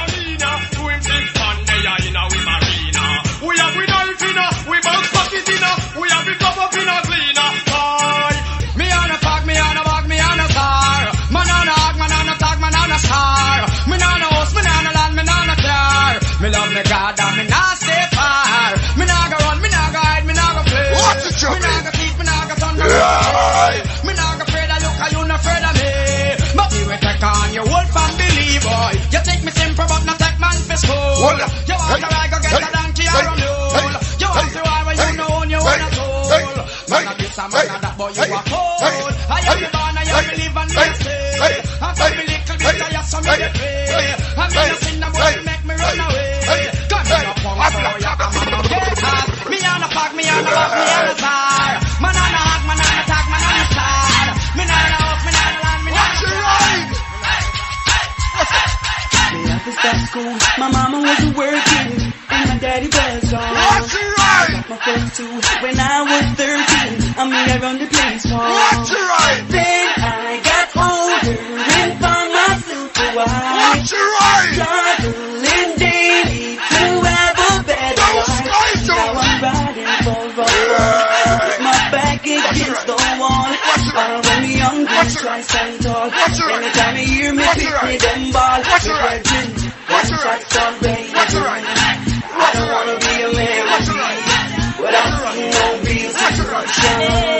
We have we knife in we both pocket in we have we cup up in a cleaner. Me on a tag, me on a bag, me on a car. Man on a hog, man on a tag, man on a star. Me on a house, me on a land, me on a car. Me love me God and me not stay far. Me not go run, me not go hide, me not go play. What's the trouble? Me not go sleep, me not go turn around. Me not go afraid of look, you not afraid of me. But me will take on your whole family, boy. You take me simple, but not take man for school. You want to ride, go get a donkey or a mule. You want to ride when you know you want a soul. Man of this, a man of that, boy, you a fool. I am the born, I am the live and me stay. And some me little bit, I have some me get pay. And me no sin, the boy make me run away. Come here, you punk boy, you come on, get hot. Me on a pack, me on a rock, me on a tar. Man on a hog, man on a tag, man on a star. Me on a house, me on a land, me on a ride. Me have to stop school, my mama wasn't working, and my daddy was gone. What's it right? Got my first two when I was 13, and me I run the place for. What's it right? Then I got older and found myself a wife. What's it right? Struggling daily to have a better life. Now I'm riding for road, my back against the wall. When me young girls try stand tall, anytime you hear me pick them ball. What's it right? What's it right? What's it right? I don't wanna be a man without no real situation.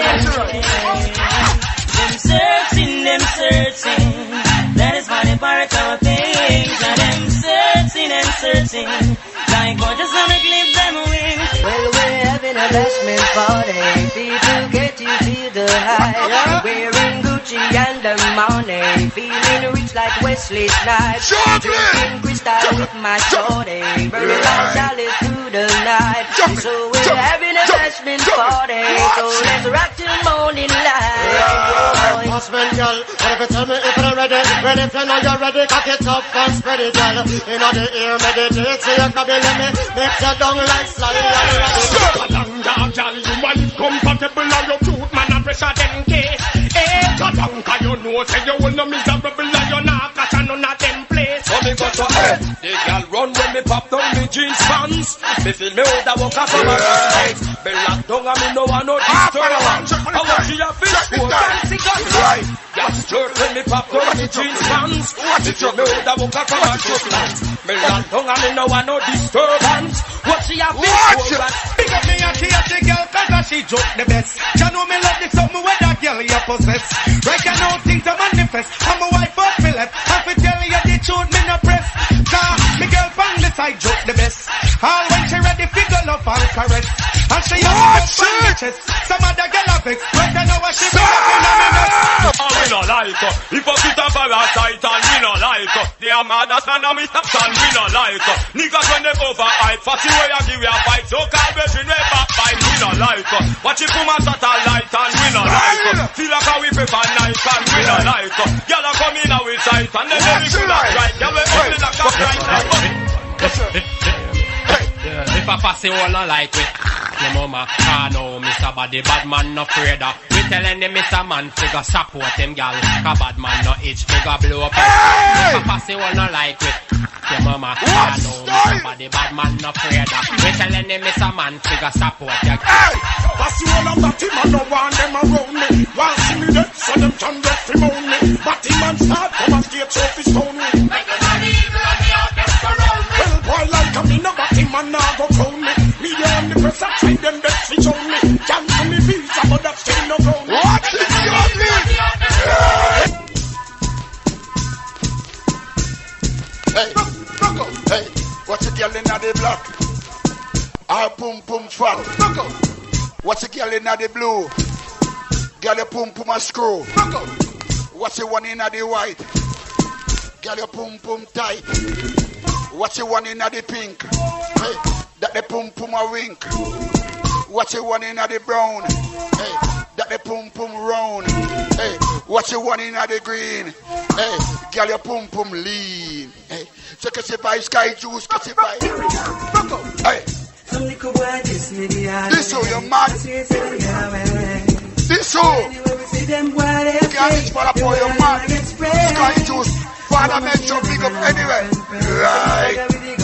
Them searching, that is why they pirate our things. And them searching, like God just wanna clip them wings. Well, we're having a bashment party, people get you feel the high. Wearing Gucci and the money, feeling rich like Wesley Snipes. Drinking crystal with my shorty, burning my chalice through the night. So we're having a bashment party, so let's rock till morning light. Husband, girl, what if you tell me if you're ready? Ready if you know you're ready, cock it up and spread it, girl. You know the ear, meditate, so you can be let me make you down like slide. Girl, you might comfortable on your tooth, man, and pressure them case. Eh, Tatanka, you know, say you will no miserable, and you're not catch none of them place. So me got to the girl run when me pop down me jeans pants. Me feel me hold a walk up from my hands. Me lock down and me no one no disturbance. I want she a fish for fancy guns. Right. Got jerk when me pop down me jeans pants. Me feel me hold a walk up from my hands. Me lock down and me no one no disturbance. What she a fish for fancy. Big up me and the girl cause she joke the best. You know me love the something where that girl you possess. Right now things to manifest. I'm a wife but me left. I fi tell you the truth me no press. Cause me girl from the side joke the best. All when she ready fi go love and caress. And she have from the chest. Some other girl a vex. Right now what she be loving on me nuts. And we no like if a bit of parasite and we no like they are mad as an me stop and we no like niggas when they overhype. Fatty way I give you a fight. So call baby never fight. We no like watch it from a satellite and we no like feel like how we prefer night and we no like y'all are coming out with sight and then we feel like right. Y'all we only like a right now. If I pass it all not like it, your mama, no, Mr. Body, bad man no afraid of. We telling them Mr. Man figure support him, gal. Cause bad man no itch, figure blow up. If I pass it all not like it, your mama, no, Mr. Body, bad man no afraid of. We telling them Mr. Man figure support you. Hey, pass you all of that him and no want them around me. Want see me dead so them can get him on me. But him and start come and stage off his phone me. Make the money evil and the audience around me. Well, boy like me no but him and now go crown me. Media and the press I try them best to show me. Can't see me visa but that still no ground. What is your name? Hey, Rocco. Hey, what's the girl in the black? Our pum pum fat. Rocco. What's the girl in the blue? Girl your pum pum a screw. Rocco. What's the one in the white? Girl your pum pum tight. What's the one in the pink? Hey, that the pum pum a wink. Watch it one in the brown. Hey, that the pum pum round. Hey, watch it one in the green. Hey, girl your pum pum lean. Hey, so catch it by Sky Juice, catch it by. Hey, this show your man. This show. Girl is for your man. Sky Juice. Father make your big up anyway. Right.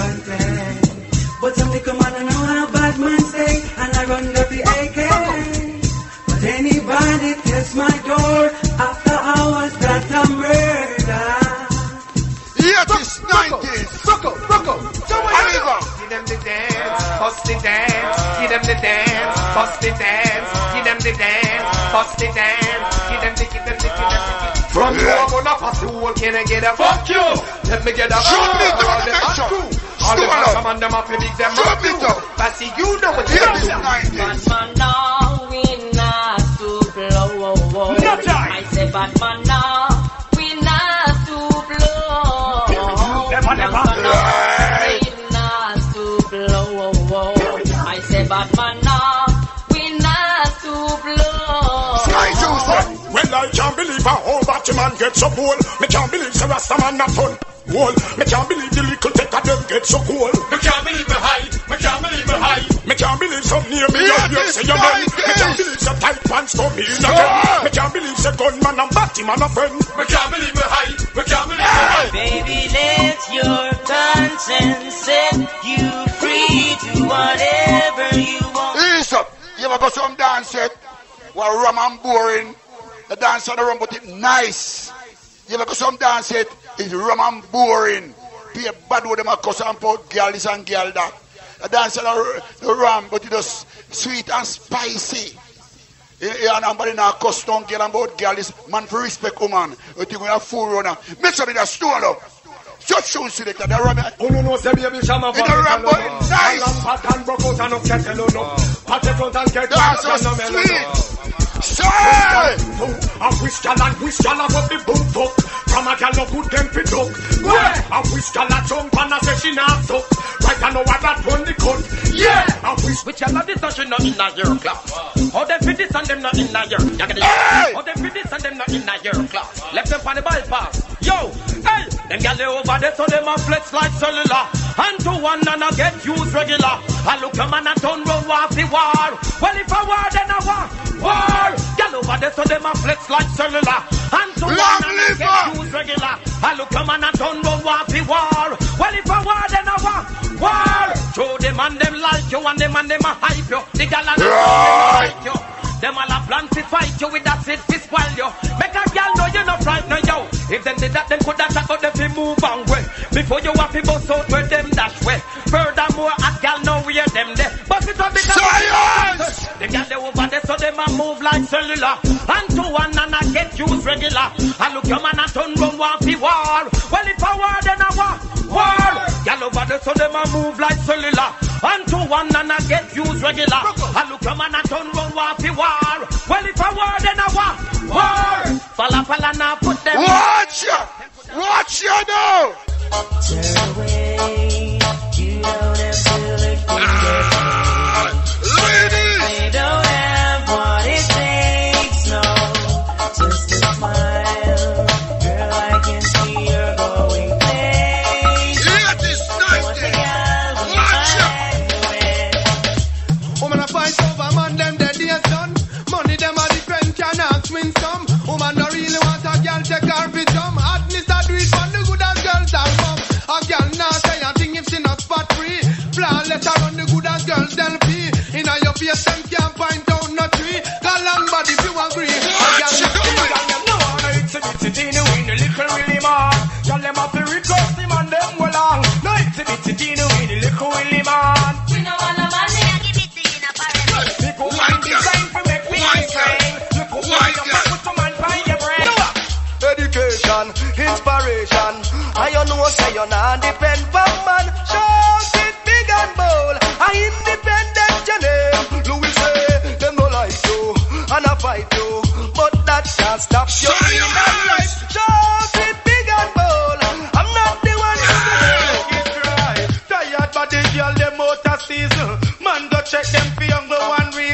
But some little man I know how bad man say, and I run up the AK. But anybody test my door after hours, that's a murder. Yeah, this 90s. Rocco. Oliver. Give them the dance, bust the dance. Give them the dance, bust the dance. Give them the dance, bust the dance. Give them the. From you, I'm gonna pass the wall. Can I get a fuck you? Let me get a shoot me to the next all the come on them up and big them up too. But see you know what you're doing. Batman now, we not to blow. I say Batman now, we not to blow. Batman we not to blow. I say Batman now, we not to blow. Well, I can't believe how old Batman gets so cool. Me can't believe the Rastaman not on. Wall. Me can't believe the little tech of them get so cool. Me can't believe me high. Me can't believe me high. Me can't believe some near me. You say your name. Me can't believe some tight pants come in again. Me can't believe some gunman and Batman a friend. Me can't believe me high. Me can't believe me high. Baby, let your conscience set you free to whatever you want. Listen, you ever go some dance set? Well, rum and boring. The dance on the rum, but it nice. You ever go some dance set? It's rum and boring. Be a bad with them a cuss and put girl this and girl that. A dance on the rum, but it is sweet and spicy. Yeah, nobody now cuss down girl and about girl this. Man for respect woman. You think we are full runner. Make sure they stone up. Just show selector, the rum. Oh no, say baby shama. In the rum, but it's nice. Pat broke out and kettle no. Pat front and kettle. That's so sweet. Say! I wish y'all and wish y'all about the boom fuck. From a gal no good them fit up. I wish y'all a jump and I say she not suck. Right I know what that run the cut. Yeah! I wish which y'all this and she not in a your class. How them fit this and them not in a your. How them fit this and them not in a your class. Left them on the bypass. Yo! Hey! Them gal over there so them a flex like cellular. And to one and I get used regular. I look your man and turn round off the war. Well if I war then I war. Gal over there so them a flex like cellular. And to one and I get used regular. I look your man and turn round off the war. Well if I war then I war. Show them and them like you and them a hype you. The gal and them like you. Them all a plan to fight you with that seed fist while you. Make a gal know you not frightened yo. If them did that, them could have shot out them fi move on way. Before you have to bust out where them dash way. Furthermore, a gal know where them there. But it a bit of science. The gal they over there so them a move like cellular. And to one and I get used regular. I look your man and turn round one fi war. Well if I war then I war. Gal over there so them a move like cellular. And to one and I get used regular. I look your man and turn round one fi war. Well if I war then I war. Falla now put them. Watch you now. Turn away. You don't have to look ladies. They don't have what it takes, no. Just a smile. Girl, I can see you're going crazy. Yeah, this nice. Woman, I fight over man, them dead days done. Money, them a different, cannot swing some. Woman, don't really want a girl take her for some. Hotness, I do it for the good as girls and come. A girl now say a thing if she not spot free. Flawless, I run the good as girls, they'll be. In your face, them can't find out no tree. Got long body, if you agree. A girl not see them. No, it's a bit teeny with the little Willie man. Y'all them up to request him and them well long. No, it's a bit teeny with the little Willie man. We know all the money I give it to you in a parade. People want design for make me insane. Look who I am, put some man by your brain. Education, inspiration. I know say you're not depend from man. Shout it big and bold. I independent your name. Louis say them no like you and I fight you, but that can't stop you. Shout it big and bold. I'm not the one who make it right. Tired body girl them out of season. Man go check them for young the one reason.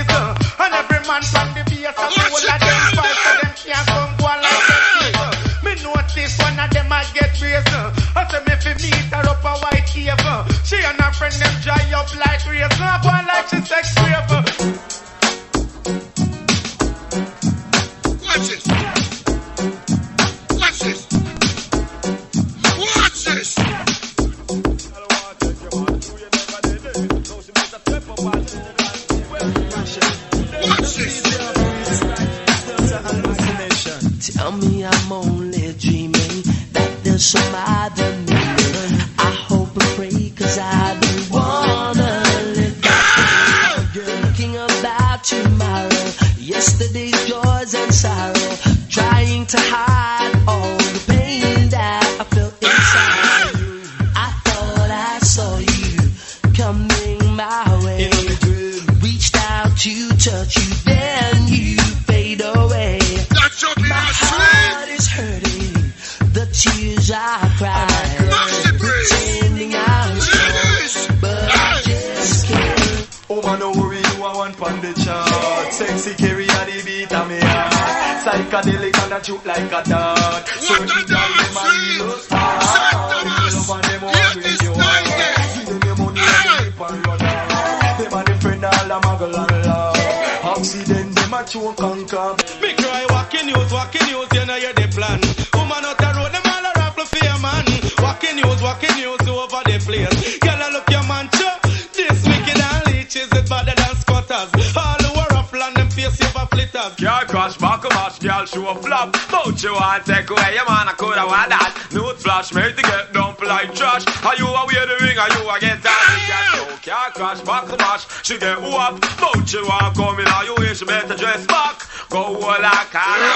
tell me I'm only dreaming, that there's some other meaning. I hope and pray, cause I don't wanna live that way. Thinking about tomorrow, yesterday's joys and sorrow, trying to hide all the pain that I felt inside. I thought I saw you coming my way, reached out to touch you, then you fade away. My heart is hurting, the tears I cry, pretending I'm strong, but I just can't. Oh man, don't worry, you are one pon the chart. Sexy carry a the beat of me heart. Psychedelic and a shoot like a dart. So she tell them a real star. Love and them all with you. Give them your money and keep on your down. Them and the friend all a muggle and laugh. Accident them a choke and come. Me cry walking news, you know you're the plan. Woman out the road, them all a raffle for your man. Walking news over the place. Girl, I look your man too. This wicked and leeches is better than squatters. All who are up land, them face you for flitters. Girl crash, back a match, girl show a flop. Don't you want take away your man, I coulda want that. Nude flash, made to get dumped like trash. Are you a wear the ring, are you a get down? Girl crash, back a match, she get whoop. Don't you want come in, are you wish you better dress back? Go all like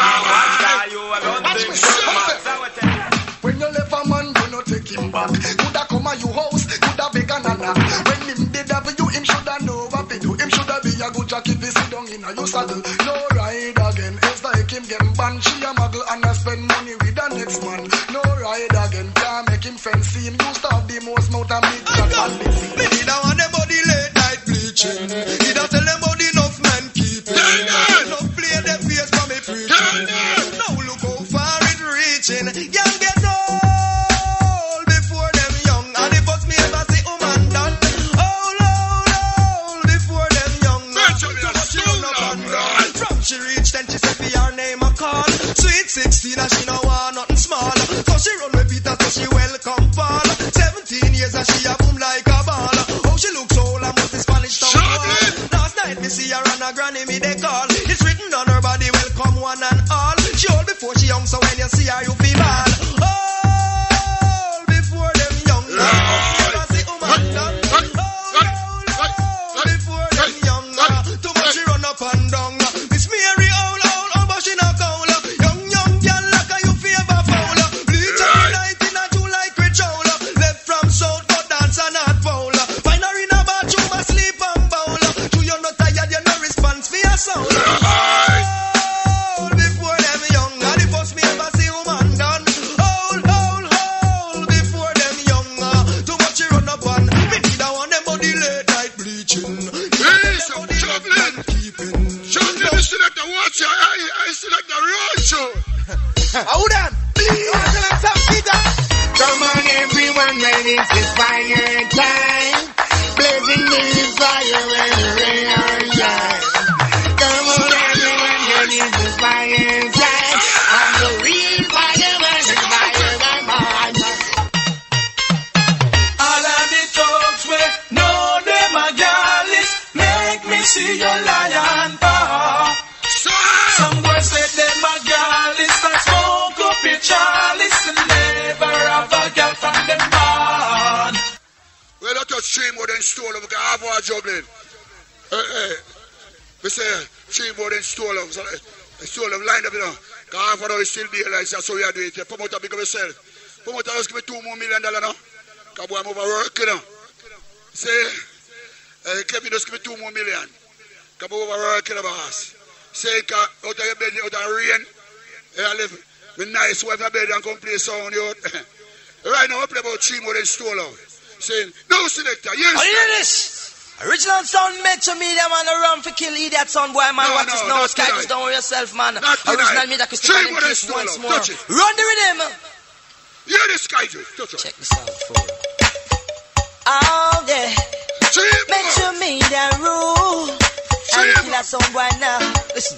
a you a don't think so. When you left a man, you no take him back. Coulda come a you house, coulda beg a nana. When him did have you, him shoulda know what to do. Him shoulda be a good jockey, be sit down in a you saddle. No ride again, it's like him get banned. She a muggle and a spend money with the next man. No ride again, can't make him fancy. Him used to have the most mouth and big chat and busy. Me did a want them body late night bleaching. Did a tell them body enough men keeping. Enough play them face for me preaching. Now look how far it reaching. Young get old before them young. And the first me ever see woman done. Old before them young. So much she run up and down. From she reached then she said for her name a call. Sweet 16 and she no want nothing small. So she run with Peter so she welcome Paul. 17 years and she a boom like a ball. Oh she looks old and must be Spanish town wall. Last night me see her and her granny me they call. It's written on her body welcome one and all. She old before she young so when you see her you feel bad. Old before them young. Never see woman done. Old before them young. Too much she run up and down. Miss Mary old but she not cold. Young girl like a you favor foul. Bleach every night in a July Crichola. Left from south but dance and not foul. Find her in a bathroom asleep and bowl. You you're not tired you no response for your soul. Old before them young. And the first me ever see woman done. Old before them young. Too much she run up on. Me need a one them body late night bleaching. Yes, I'm juggling. Juggling is selector. Watch your eye. I select the road show. Hold on. Come on everyone, when it's the fire time. Blazing the fire when the rain or shine. Come on everyone, when it's the fire time. I'm the real fireman, the fireman. All of the folks we know them a girlies. Make me see your lion paw. Some boys say them a girlies that smoke up your chalice and never have a girl from them born. Well, let us stream more than stole over. I have one juggling. We say stream more than stole over. So stole over lined up, you know. Because half of us still be like that, so we are doing it. Promoter big of yourself. Promoter just give me $2 more million now. Because boy, I'm overwork, you know. Say, Kevin just give me $2 more million. Because I'm overwork, you know, boss. Say, out of your bed, out of the rain. I live with nice wife in bed and come play sound, you know. Right now, we play about 3 more than stole out. Saying, no selector, yes. Oh, you hear this? Original sound Metro Media, man, a run for kill idiot sound boy, man. Watch this now, Sky, just don't worry yourself, man. Original Media, Christopher and Kiss once more. Run the rhythm. Hear this, Sky, touch it. Check this out, fool. Oh, yeah. Metro Media rule. And killer sound boy now. Listen.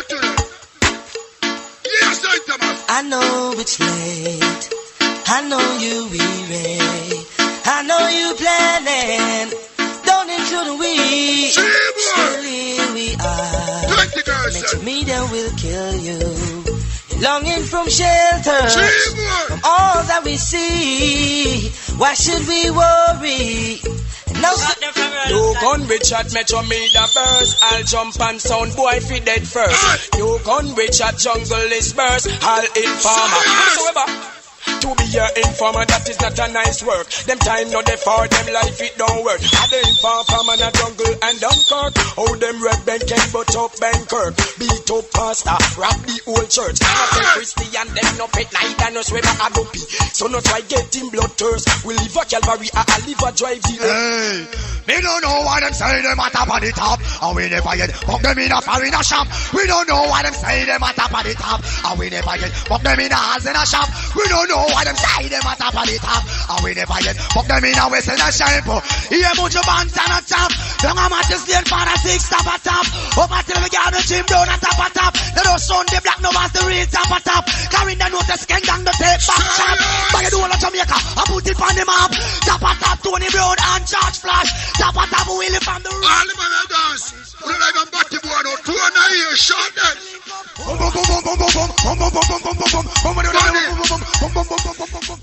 Yes, I know it's late. I know you weary. I know you planning. Don't include the we. Still here we are. Metro Media will kill you. You longing from shelter from all that we see. Why should we worry? You gun Richard Metro me the burst. I'll jump and sound boy fi dead first. You gun Richard jungle is burst. I'll informer. Whatsoever. To be your informer, that is not a nice work. Them time no they for them life it don't work. I the informer in a jungle and Dunkirk. How them red band can but up Bankirk. Beat up pastor, rap the old church. I say Christian them no pet neither no swim a dopey. So no try getting blood thirst. We live a Calvary, I live a drive the hey, me don't know why them say them at top of the top. And we never yet fuck them in a foreigner shop. We don't know why them say them at top of the top. And we never yet fuck them in a house in a shop. We don't know why them say them at top of the top. And we never yet fuck them in a west in a shampoo. Here put your bands on a top. Don't I'm at the state for a 6 top a top. Up until we get the gym down at top a top. They don't sound the black no one's the real top a top. Carrying the notice gang down the tape back shop. But you do all of Jamaica, I put it on the map. Top a top, Tony Brown and George Flash. Top a top, Willie from the road. All the man dance. We don't like a batty boy no 2 and a year shot then. Boom boom boom boom boom boom boom boom boom boom boom boom boom boom boom.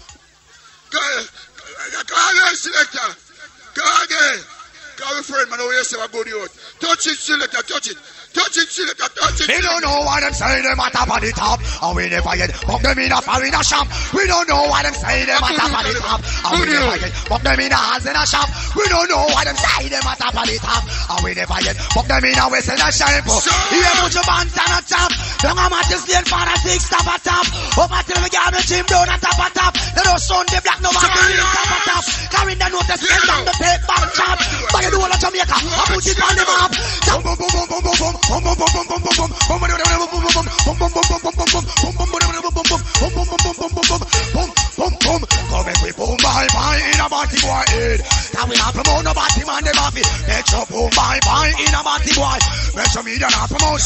Go again, selector. Go again. Go friend, man. Over here, say what good you. Touch it, selector. Touch it. Touch it, selector. Touch it. We don't know why them say them at top of the top. And we never yet fuck them in a foreigner shop. We don't know why them say them at top of the top. And we never yet fuck them in a house in a shop. We don't know why them say them at top of the top. And we never yet fuck them in a west in a shampoo. Here put your bands on a top. Don't I'm at the state for a 6 top a top. Up until we get the gym down at top a top. They don't sound the black no one to real top a top. Carrying the notice and down the tape back chop. But you do all of Jamaica, I put it on the map. Boom boom boom boom boom boom boom. Boom boom boom boom boom boom boom. Boom boom boom boom boom boom. Boom boom boom boom boom boom boom. Boom boom boom boom boom boom. Boom boom boom boom boom boom. Boom boom boom. Come and we boom bye bye in a party boy head. Now we not promote no party man them happy. Make sure boom bye bye in a party boy. Make sure media not promote.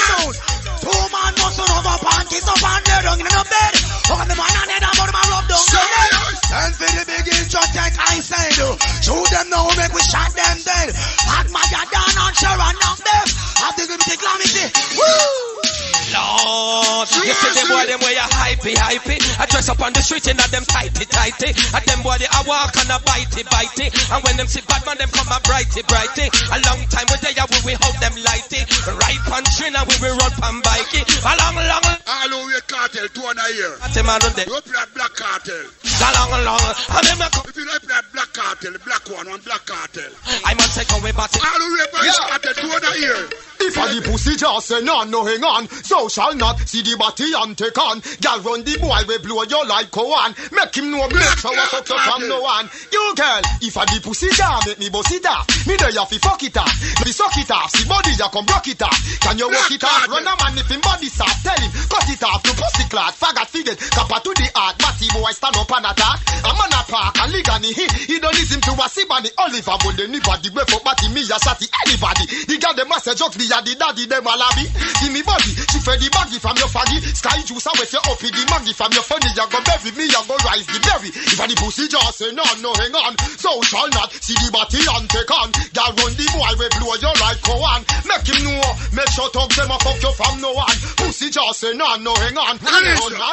2 man must on over panties up and lay down in the bed. Over the man and head about my rub down the head. Send for the big intro take I say do. Shoot them now make we shot them dead. Hot Maya down and Sharon knock them. Have the good calamity. Woo! Lord, you see them boy, them way a hypey. I dress up on the street and them tighty. And them boy, they a walk and a bitey. And when them see bad man, them come a brighty. A long time we there, we hold them lighty. Right on train and we will run from bikey. A long. All over cartel, 2 and a year. You play black cartel. Long. If you like play black cartel, the black one black cartel. I must take away party. All over cartel, 2 and a year. If a the pussy just say none, no hang on. So shall not see the body and take on. Girl run the boy we blow your like Koan. Make him know black so what up from no one. You girl, if a the pussy down, make me boss it off. Me there you fi fuck it off. Me suck it off, see body ya come block it off. Can you walk it off? Run a man if him body soft, tell him cut it off to pussy clot. Faggot figure, kappa to the heart. Matty boy stand up and attack. A man a park and ligani he don't listen to a sibani. Oliver will anybody way for batty me a shotty anybody. The girl them a say jokes me a the daddy them a labby. Give me body, she fed the baggy from your faggy. Sky juice a wet you up in the maggy from your funny. You go bury me, you go rise the berry. If a the pussy just say no hang on. So shall not see the body and take on. Girl run the boy we blow your like Koan. Make him know, make sure talk them a fuck you from no one. Pussy just say no hang on. When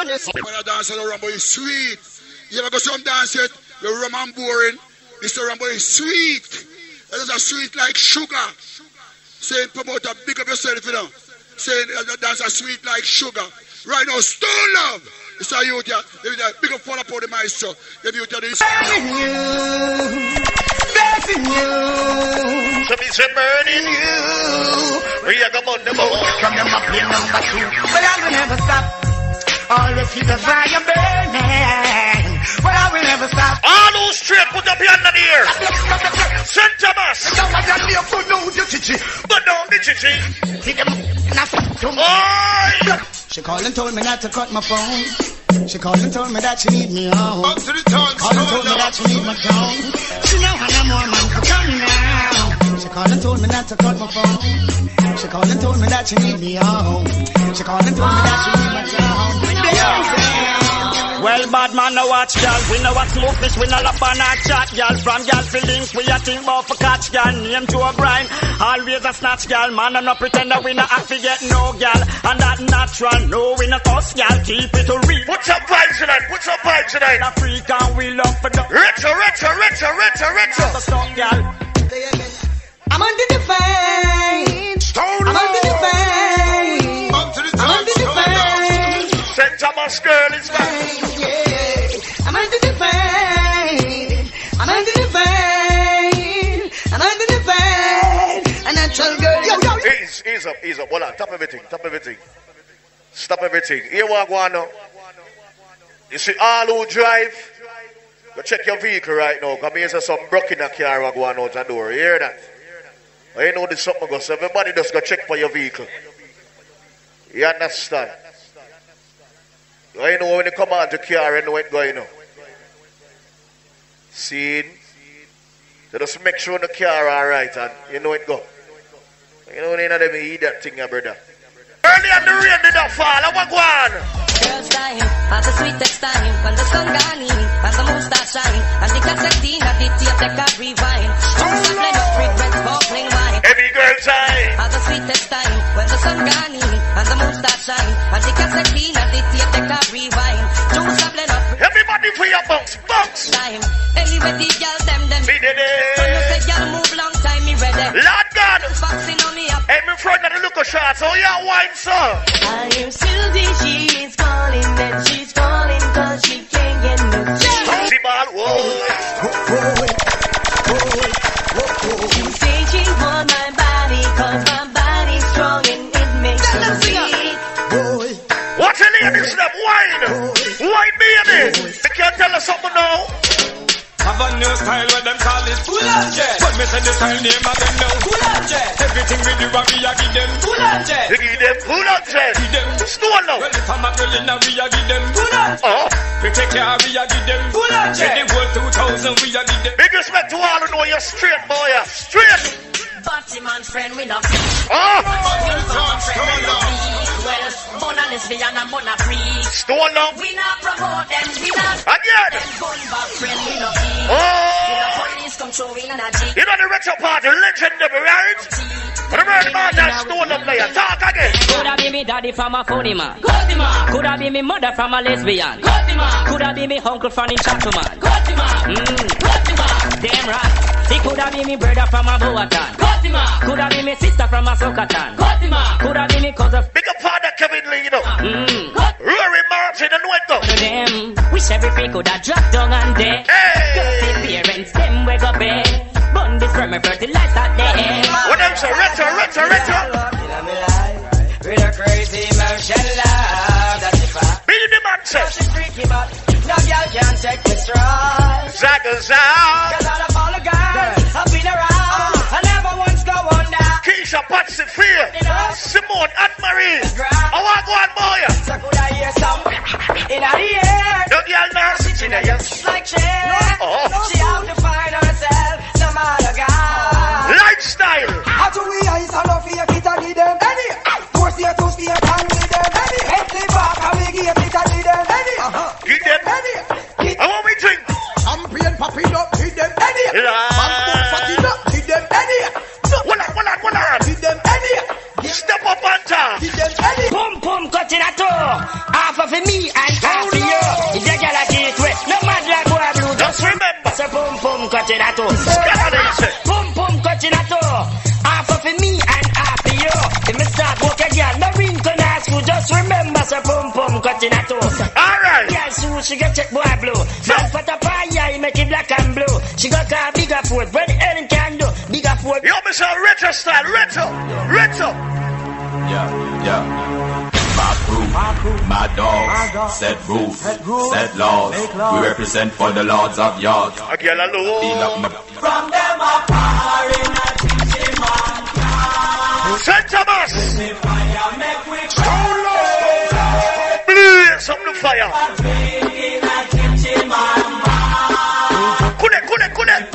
I dance on the rumble is sweet. You ever go some dance it? The rum and boring. This rumble is sweet. It is a sweet like sugar. Saying promoter, big up yourself, you know. Saying dance a sweet like sugar. Right now, Stone Love. It's a youth here. Big up for the maestro. The youth here is blessing you. So me say burning you. We are come on the boat. From number 2. But I will never stop. Always keep the fire burning. But I will never stop. All who straight, put up your hand in the air. St. Thomas. But down the chichi. She called and told me not to cut my phone. She called and told me that she need me home. Called and told me that she need my phone. She know how I'm more man for coming now. She called and told me not to cut my phone. She called and told me that she need me home. She called and told me that she need my phone. Well, bad man, no watch, y'all. We know what smoke fish, we no lap on our chat, y'all. From y'all feelings, we a think about for catch, y'all. Name Joe Brian, always a snatch, y'all. Man, no pretend that we no have to get no, y'all. And that natural, no, we no us, y'all. Keep it to real. What's up, vibes tonight? What's up, vibes tonight? Africa, we love for the retro. The stuff, y'all. I'm under the fame. I'm under the fame. I'm under the fame. St. Thomas girl is back. I'm under the fame. I'm under the fame. I'm under the fame. A natural girl. Ease up. Hold on. Stop everything. Here we go now. You see all who drive, go check your vehicle right now. Because here's some broken in the car going out the door. You hear that? I know this something goes. So everybody just go check for your vehicle. You understand? I know when you come out the car, you know what's going on. See? So just make sure the car alright and you know it go. You know when them eat that thing, brother. Early on the rain did not fall. I want one. Girls time, at the sweetest time, when the sun gone in, and the moon starts shine, and the cassette at the tape they can rewind. Songs that blend up with sparkling wine. Every girl time. At the sweetest time, when the sun gone in, and the moon starts shine, and the cassette at the tape they can rewind. Songs that blend up. Everybody for your box. Time, anyway the girl them. Me did it. When you say girl move long time, me ready. Lord God. Boxing on me up. Hey, my friend, that look a shot. So yeah, wine, sir. I am Sylvie, she is calling, and she's calling cause she can't get no sleep. See, man, She say she want my body cause my body's strong and it makes her weak. What's the ladies them? Wine, baby. They can't tell us something now. Have a new style where them call it Boulanger. But me say the style name of them now Boulanger. Everything we do, we a give them Boulanger. We give them Boulanger. Give them Stone now. Well, if I'm a girl in a, we a give them Boulanger. We take care, we a give them Boulanger. In the world 2000, we a give them. Big respect to all who know you're straight, boy. Straight. Party man friend, we love Oh! Well, Bona lesbian and Bona freak. Stone now. We not promote them, we not again. Them gun back friend, we love police come showing and a jeep. You know the retro party, legendary, right? The red man that stone up there, talk again. Coulda be me daddy from a funny man. Coulda be me mother from a lesbian. Coulda be me uncle from in Chatterman. Damn right. He coulda be me brother from a Boatan. Coulda be me sister from a Sokatan. Coulda be me cousin. Big up father Kevin Lee, you know. Rory Martin and Wendell. Them wish every freak coulda dropped down and dead. Girls parents them we go bed. Bun this from a fertilize that day. What them say? Retro. With a crazy motion love. That's the fact. Billy the man says. She's freaky but no girl can take the stride. Zaggles out. Cause all of all the guys have been around. I never once go under. Keisha, Patsy, Fear, Simone, Anne-Marie. I want to go on, boy. So could I hear some in the air? No girl nurse. She like Cher. She have to find herself some other guy. Lifestyle. How do we eyes and no fear it and need them? Any. Force here to stay and need them. Any. Head the back and we give it and need them. Any. Give them. I want me drink. Champion popping up, need them. Any. Bamboo fucking up, need them. Any. Hold on. Need them. Any. Step up on top. Need them. Any. Pum cutting a toe. Half of me and half of you. If you get a gateway, no matter like boy blue. Just remember. Say pum cutting a toe. Pum cutting a toe. Half of me and half of you. If me start walk again, no ring can ask you. Just remember, say pum cutting a toe. Alright. Yeah, so she get check boy blue. Man put a fire, he make it black and blue. She got a bigger foot, but Ellen can do. Bigger foot. Yo, me say retro style, retro. Yeah. My crew, my dogs, set rules, set laws. We represent for the lords of yards. A girl alone. From them a power in a teaching man. St. Thomas. Make we Blaze up the fire. in a teaching man. Kune.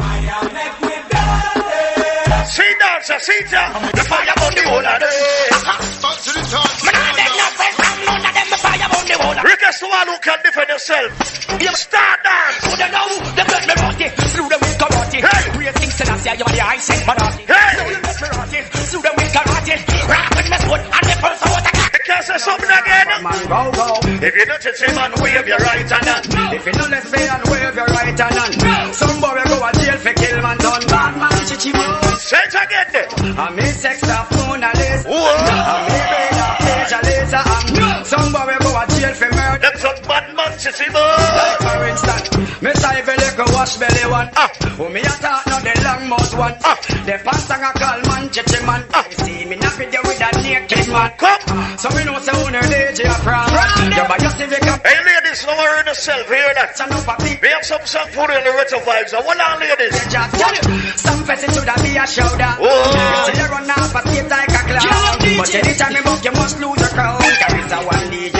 See dancer, see ya. The fire on the whole of the request to all who can defend yourself. yourself. You start dance. Who they know? They let me rot it. Slew them with karate. Hey. Real things in Asia, you are the ice and banati. Hey. Now you let me rot it. Slew them with karate. Rock with my sword and the pulse of water. Because there's something again. Man, go, go. If you don't touch him and wave your right hand. If you don't lesbian, wave your right hand. Somebody go to jail for kill man done. Bad man, chichimo. Say it again then. I'm in sex, phone, and lace. Whoa. I'm in bed, page, and laser. Somebody go to jail for murder. That's a bad man, chichimo. Like for instance, me say belly go wash belly one. Who me a talk now the long mouth one. The pastor a call man chichiman. See me not video with a naked man. So me know say owner DJ a prom. You buy your civic. Hey ladies, no worry yourself, hear that? We have some song for you in the retro vibes. Hold on ladies. Some person should have be a shoulder. See you run off a state like a clown. But anytime you buck you must lose your crown. Carry a one DJ.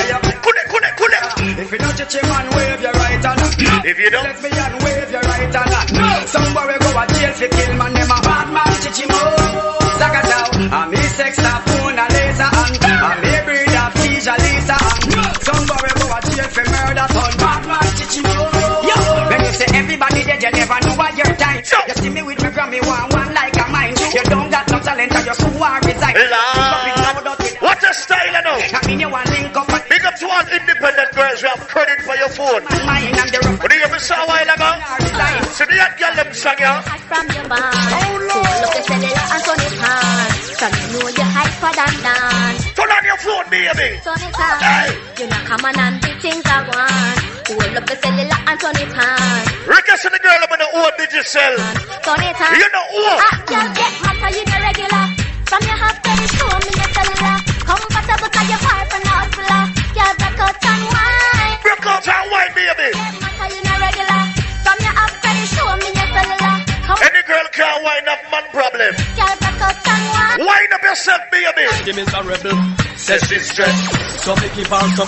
If you don't touch him and wave your right hand. If you don't, let me and wave your right hand. Somebody go to jail for kill man. Them a bad man chichimo. Zakatao. I'm his sex phone and laser and I'm a breed of Tisha Lisa. Somebody go to jail for murder son. Bad man chichimo. Yo, when you say everybody dead, you never know what your time. You see me with me Grammy one like a mine. You don't got no talent and you so hard resign. What a style I know. I mean you want link up. Big up to all independent girls who have credit for your phone. What do you ever saw a while ago? So the hot girl them sang ya. From your mind. Oh Lord. Look at cellular and turn it on. From you know you hyper than dance. Turn on your phone, baby. Turn it on. Hey. You know come on and the things I want. Hold up the cellular and turn it on. Request the girl I'm gonna own digital. Turn it on. You know who? Girl get mad for you the regular. From your half penny show me the cellular. Comfortable cause you're far from the hustler. Girl break out and wine. Break out and wine, baby. Get mad for you the regular. From your half penny show me the cellular. Any girl can wine up man problem. Girl break out and wine. Wine up yourself, baby. Give me some rebel. Says she's stressed. So make it bounce up.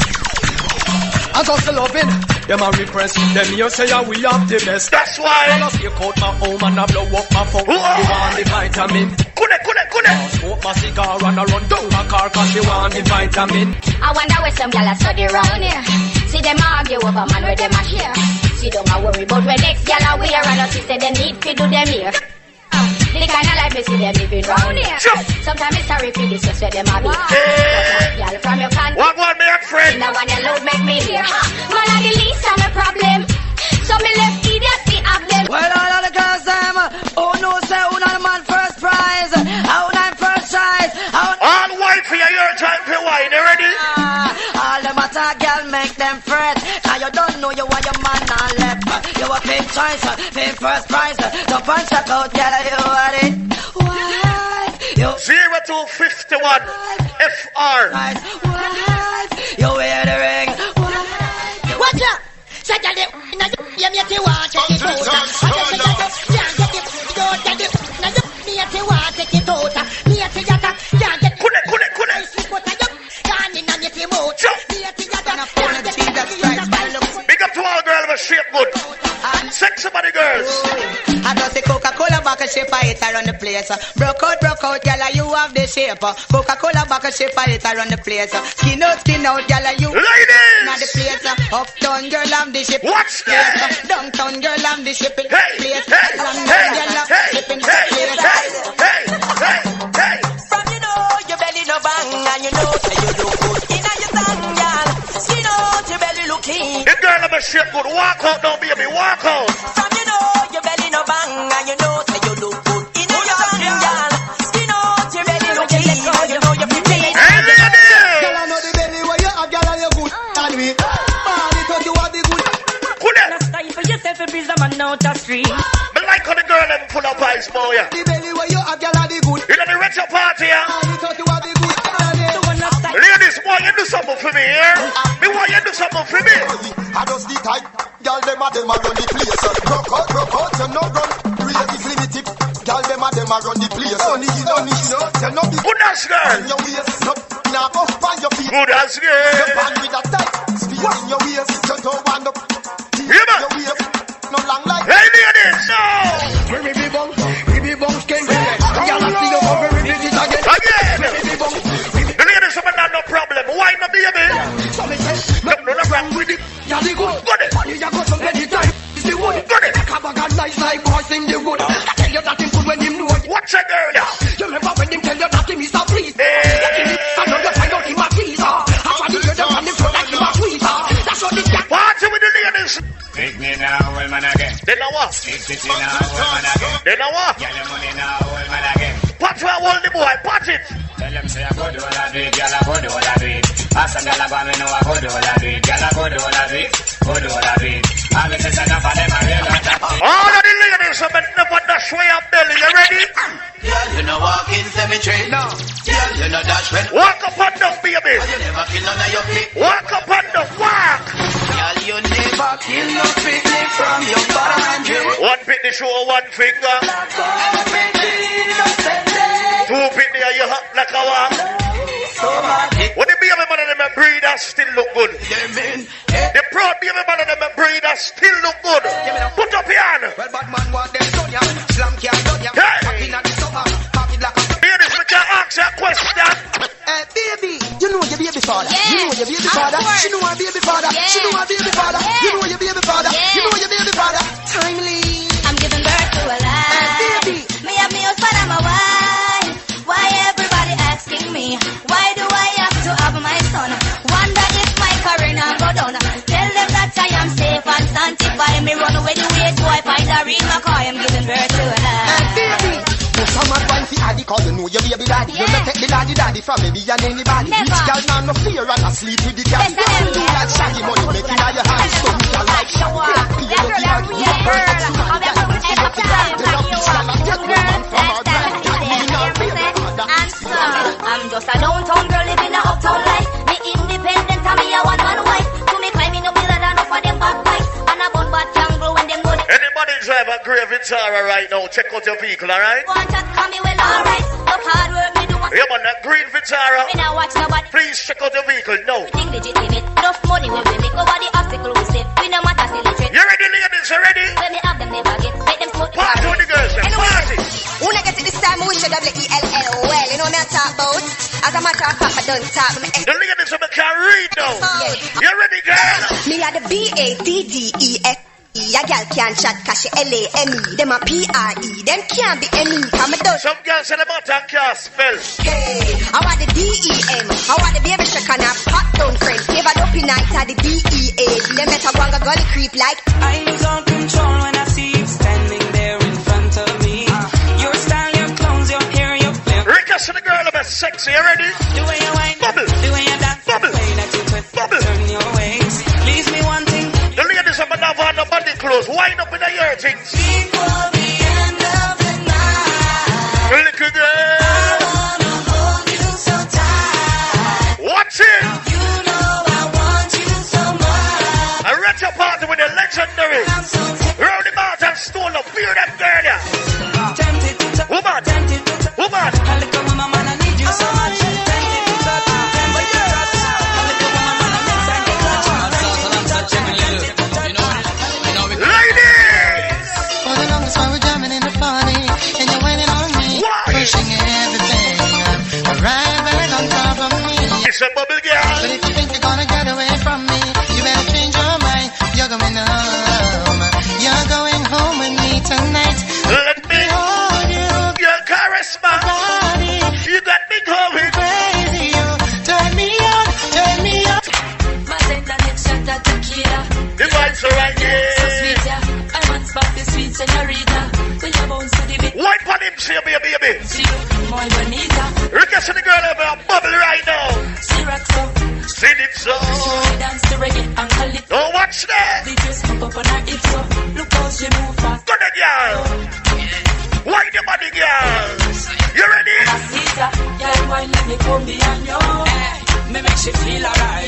As us loving, them a repress. Them you say we have the best. That's why I lost take out my home and I blow up my phone. You want the vitamin. Kune. Smoke my cigar and I run down my car cause you want the vitamin. I wonder where some gyal a study round here. See them argue over man where them a share. See don't a worry about where next gyal a wear. And she say them need to do them here. The kind of life we see them living round here. Sometimes it's sorry for this just where them a be. Gyal from your fan. What me a friend? Now when you load make me hear. Man a the least of my problem. So me left idiot fi have them. Well all of the girls them. Oh no say who not man first prize. How not first prize. All white for your time for wine. You ready? All them attack girl make them fret. Now you don't know you want your man on left. You a pink choice, pink first prize. The punch check out girl you want it. Why? 0 to 51 FR. You wear the ring. Watch out! Say that you make it want to take it out. I just say that you can't get it. You don't get it. Now you make it want to take it out. Make it that can't get it. Kune. Sleep out of you. Can't in and make it out. Make it that. Big up to all girls who shape good. Sexy body girls. I just say Coca-Cola bottle shape it around the place. Broke out, girl, you have the shape. Coca-Cola bottle shape it around the place. Skin out, girl, you. Ladies! Now the place. Uptown girl, I'm the ship. What's that? Downtown girl, I'm the shipping. Hey! From you know your belly no bang and you know say you look good inna your tongue, girl. Skin out your belly looking. The girl of a shape good. Walk out now, baby. Walk out. From you know your belly no bang and you know say you look good inna your tongue, girl. Skin out your belly looking. You know you're pretty. Hey, girl, I know the belly where you have, girl, and you good. And we, man, it you are the good. For yourself and build a man out the street. Me like how the girl them full of ice, boy. The belly where you have, girl, and the good. You know the retro party, yeah? Man, it you are the good. Ladies, why you do something for me, yeah? Me why you do something for me? I just the type, girl, them a run the place. Broke out, you no run. Really limited, girl, them a run the place. Only you know, you know the good as girl. In your waist, no, now go find your feet. Good as girl. Your band with a tight, speed in your waist, you don't want up. Yeah, no long like. Hey, ladies, no. We be bunk, king. Girl, I see you over repeat it again. The ladies have no problem. Why not, baby? No problem. with it. Yeah, the good. Money you got some penny time. Is the wood. Like a bag of nice like boys in the wood. I tell you that him good when him know it. What's a girl? You remember when him tell you that him is a please? I know you find out him a teaser. How do you hear them on him front like him a tweezer? That's what this guy. Party with the ladies. Take me now, well man again. They know what? Take it now, well man again. They know what? Get the money now, well man again. Patch where hold the boy, patch it. Tell them say I go do all I do it, girl I go do all I do it. Ask some girl I go me know I go do all I do it, girl I go do all I do it, go do all I do it. I'm a sister enough for them I realize that. All of the ladies have been never dash way up belly, you ready? Girl, you know walk in cemetery. No. Girl, you know dash when. Walk up and down, baby. You never kill none of your pick. Walk up and down, walk. Girl, you never kill no picnic from your boundary. One picnic show, one finger. Two picnic and you hot like a walk. When the baby man and them breeders still look good. The proud baby man and them breeders still look good. Put up your hand. Well, bad man want them son ya. Slam can't done ya. Packing at the summer. Packing like a... Ladies, we can ask you a question. Baby, you know your baby father. Yeah. You know your baby father. She know her baby father. Yeah. She know her baby father. Yeah. You know your baby father. Yeah. You know your baby father. Timely. I'm giving birth to a life. Baby. Me have me husband and my wife. Why everybody asking me? Why do I have to have my son? Wonder if my career now go down. Tell them that I am safe and sanctified. Me run away the way so I find a real McCoy. I'm giving birth to a life. Baby. Some advice the addy cause you know your baby daddy. You may take the daddy from maybe and anybody. Rich girl now no fear and asleep with the cat. You do like shaggy money making all your hands. Some girl like shower. You don't give a real bird. I'm just a downtown girl living a uptown life. Me independent and me a one man wife. To me climbing up bigger than enough of them backbites. And a bun bad can grow when them good. Anybody drive a grey Vitara right now, check out your vehicle, alright? Want chat, call me well, alright. Up hard work, me do. Yeah, man, that green Vitara. Me now watch nobody. Please check out your vehicle now. Think legitimate. Enough money we will make over the obstacle we save. We no matter still illiterate. You ready, ladies? You ready? When me have them never get. Make them smoke. Party with the girls, then. Party. When I get it this time, we should W-E-L-L. Well, you know what I talk about? As a matter of fact, I don't talk. The ladies of the can read now. You ready, girl? Me are the B-A-D-D-E-S. A girl can't chat cause she L-A-M-E. Them a P-R-E. Them can't be any. Some girls say them out and can't spell. Hey, I want the D-E-M. I want the baby shack and a hot down friend. Give a dopey night at the D-E-A. Them better go and go gully creep like. I lose all control when I see you standing there in front of me. Your style, your clothes, your hair, your flip. Rika, see the girl about sexy. You ready? The way you whine, bubble. The way you dance, bubble. The way that you twist, bubble. Turn your waist. Leaves me wanting. The ladies have never had no body clothes. Wind up in the ear things. Equal the end of the night. Little girl. I wanna hold you so tight. Watch it. You know I want you so much. I read your party with the legendary. Round the mountain stole up. Fear them girl, yeah. Tempted to touch. Woman. Tempted to touch. Woman. A little woman, man, I need you so much. Tempted to touch. Tempted to touch. A little woman, man, I need you so much. Pushing everything right back on top of me. It's a bubble girl. But if you think you're gonna get away from me, you better change your mind. You're going home. You're going home with me tonight. Let me hold you. Your charisma. Body. You got me going crazy. You turn me on. Turn me on. My tender lips shot at tequila. The vibes are right here. So sweet, yeah. I want spot the sweet señorita. Will you bounce to the beat? Wipe on him, see baby. She look more bonita. Rika, see the girl over a bubble right now. She rock so. Sing it so. She dance to reggae and call it. Don't watch that. The dress pop up on her hips so. Look how she move fast. Go there, girl. Wind your body, girl. You ready? Mamacita, girl, why let me come behind you? Me make she feel alright.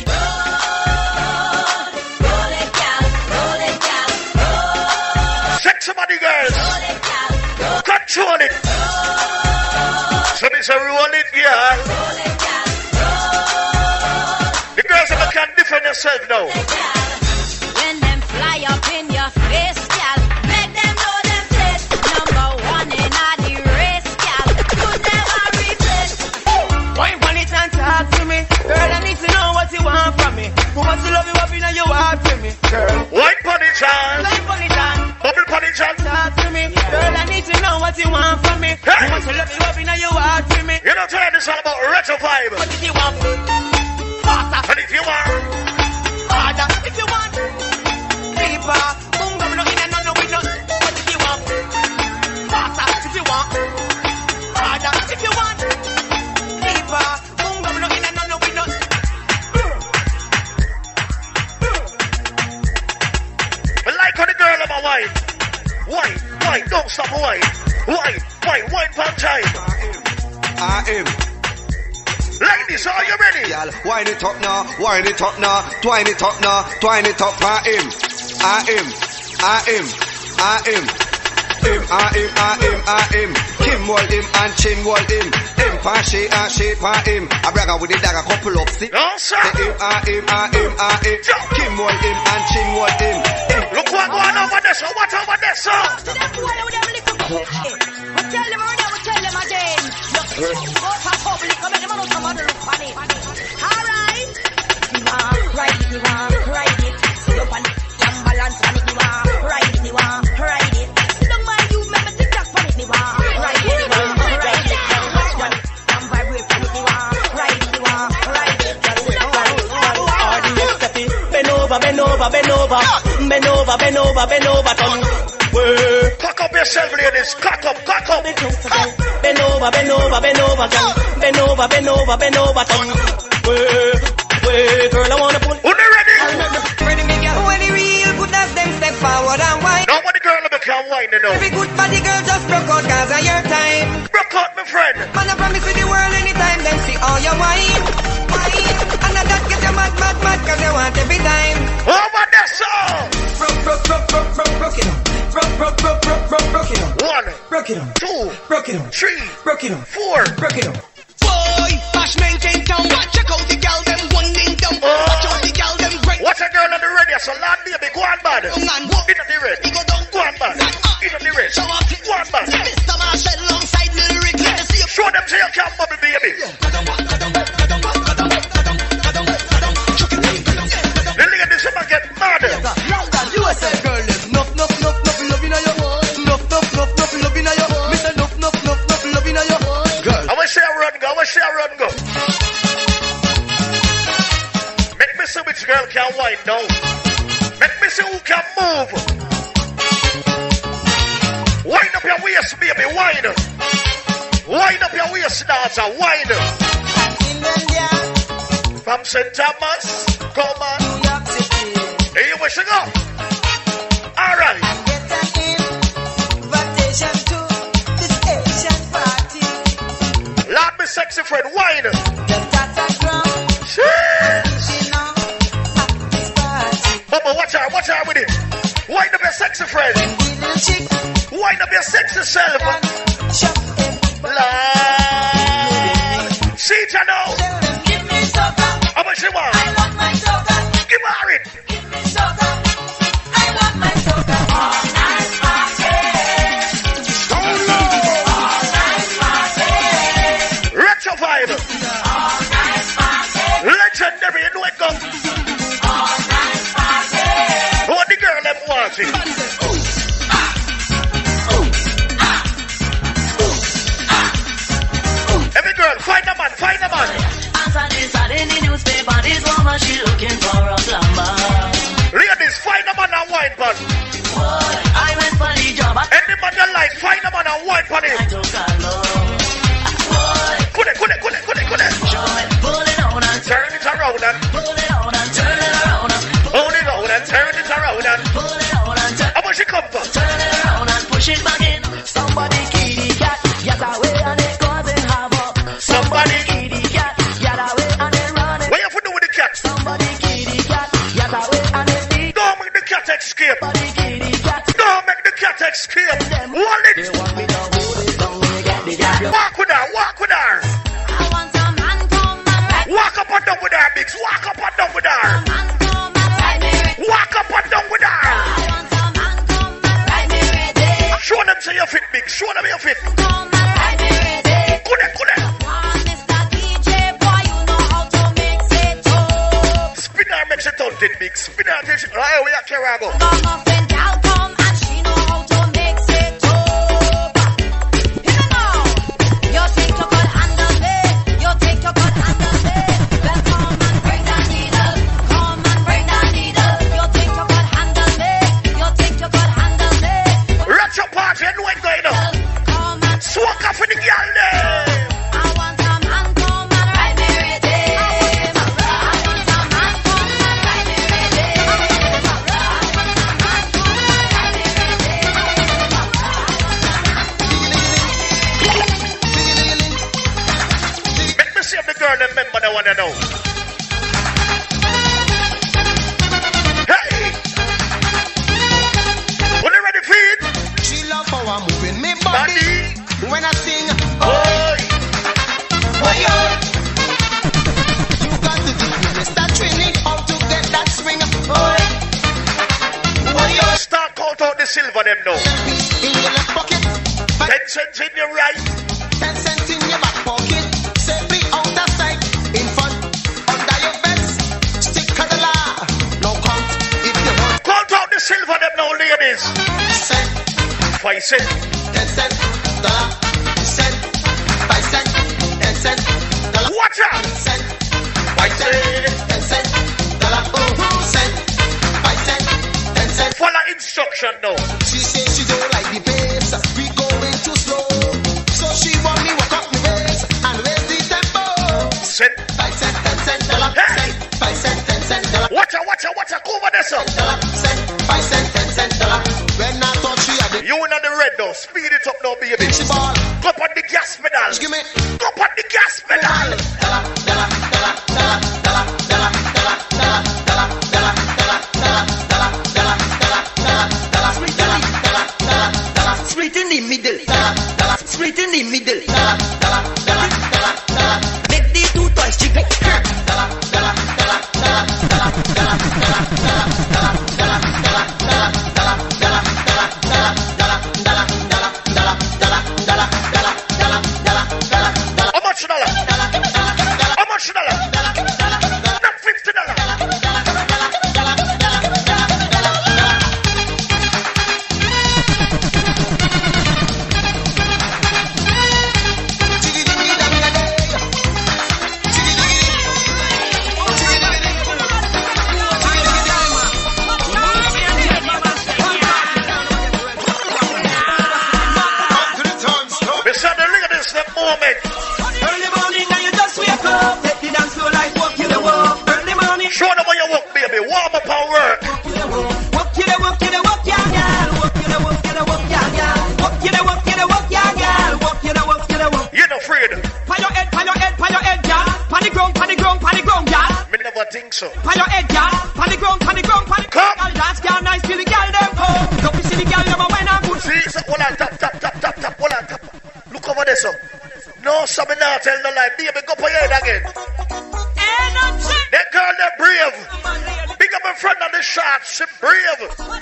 Roll it down, roll it down, roll. Sexy body, girls. Roll it down, roll. Control it. So it's a roll it, girl. Roll it down, roll. The girls that can defend themselves now. When them fly up in your face, gal, make them know them place. Number one in all the race, gal. You never replace. Wine on it and talk to me. Girl, I need to know what you want from me. Who wants to love you up in your heart? Wine, don't stop, wine, pan time. I am. Ladies, are you ready? Y'all, wind it up now, twine it up now, twine it up. I am. Kim wall him and chin wall him. Him pa she and she pa him. I brag with the dagger couple up. See? No, sir. I am. Kim wall him and chin wall him. Look what going over there, sir. What over there, sir? Tell them again. Go for public, come in, come on, look funny. Alright. Ride it. Sit up and balance on it, ride it. Sit down my you, remember to jack on it, ride it. Vibrate on it, ride it. Bend over, turn. Cock up yourself, ladies. Cock up. Bend over, turn. Girl, I wanna pull. Who they ready? Ready, me girl. When the real good as them step forward and wine. Now when the girl become wine, you know. Every good body girl just broke out cause of your time. Broke out, my friend. Man, I promise with the world anytime them see all your wine. And that get you mad cause you want every time. Over there, sir. Broke it up. Broke it up. 1, broke it up. 2, broke it up. 3, broke it up. 4, broke it up. Boy, Bashman came down. Check out the gal them winding down. Watch out the gal them great. What's a girl on the radio? So Lord baby, go on bad. In the red. Go on bad. In the red. Go on bad. Mr. Marshall alongside Little Rick. Show them so you can bubble baby. The ladies ever get mad. USA girl, enough love in your enough love in your Mr. enough love in your girl. I want to see a run go. Make me see which girl can wind now. Make me see who can move. Wind up your waist, baby, wind. Wind up your waist, dancer, wind. From St. Thomas, come on. Here you wish to go. All right. Lord, me sexy friend, wine. Mama, watch her with it. Wind up your sexy friend. Wind up your sexy self. Lord. See ya now. How much you want? I want my soca. Give her it. Give me soca. I want my soca. All night party. All night party. Retro vibe. All night party. Legendary, you know it go. All night party. What the girl them watching? Every girl, find a man. In the newspaper, this woman, she looking for a plumber. Ladies, find a man and wine pan. I went for the job. Any man you like, find a man and wine pan it. I took a loan. Good. Pull it on and turn it around and pull it on and turn it around and hold it on and turn it around and pull it on and turn. How much it come for? Turn it around and push it back in. Somebody kitty cat, get away and it's causing havoc. Somebody kitty cat, get away and it's running. What you have to do with the cat? Somebody kitty cat, get away and it's deep. Don't make the cat escape. Somebody kitty cat, don't make the cat escape. Hold it. They want me to hold it down, they get the cat. Walk with her. I want some man come and ride. Walk up and down with her, Biggs. Walk up and down with her. Man come and ride me. Walk up and down with her. I want some man come and ride me ready. Show them say you fit, Biggs. Show them you fit. Come and ride me ready. Good. Mr. DJ, boy, you know how to mix it up. Spinner makes it out, Biggs. Spinner takes it. Right, we are Karago. Come up and down, come and she know how to mix it up. You know, you take to cut handle me. You take to cut handle me. Well, come and bring that needle. Come and bring that needle. You take to cut handle me. You take to cut handle me. Retro party, you know what's going on. Come and swag off with the girl there. I want some man come and ride me ready. I want some man come and ride me ready. I want some man come girl, remember the one I know. Hey! When you ready for it? She love how I'm moving me body when I sing. Oh, yo. You got to do Mr. Trini how to get that swing. Oh, yo. Start count out the silver them now. In your left pocket, 10 cents in your right, 10 cents in your back pocket. Safely out of sight, in front, under your vest. Stick to the law. No count if you want. Count out the silver them now, ladies. Cent, 5 cents, 10 cents, dollar, cent, 5 cents, 10 cents, dollar. Watch out! Cent, 5 cents, 10 cents, dollar. Cent, 5 cents, 10 cents. Follow instruction now. She says she don't like the pace. We going too slow. So she want me walk up the waist and raise the tempo. Cent, 5 cents, 10 cents, dollar. Hey! Cent, 5 cents, 10 cents, dollar. Watch out, cover this up. Dollar, cent, 5 cents, 10 cents, dollar. When I thought she had it, You in on the red now, speed it up now, baby. she ball. Go on the gas pedal. Give me Go on the gas pedal. dollar, dollar, dollar, dollar, dollar, dollar, dollar, dollar, dollar, dollar, dollar, dollar, dollar, dollar, dollar, Split in the middle. Split in the middle. Make the two toys jiggle. How much dollar? How much dollar? Not $50. Mr. The ladies, the moment. Early morning and you just wake up. Take the dance floor like walk you the walk. Early morning. Show them how you work, baby. Warm up and work. Walk you the walk, yeah, girl. Walk you the walk, yeah, girl. Walk you the walk, yeah, girl. Walk you the walk. You're not afraid. Pan your head, girl. Pan the ground, girl. Me never think so. Pan your head, girl. Pan the ground, Come. Girl, dance, girl, nice, feel the girl them come. Don't you see the girl them when I'm good. See, so, hold on, tap. Hold on, tap. Look over there, so. No, so me not tell no lie. Baby, go for your head again. That girl, they're brave. Big up in front of the shot. She brave.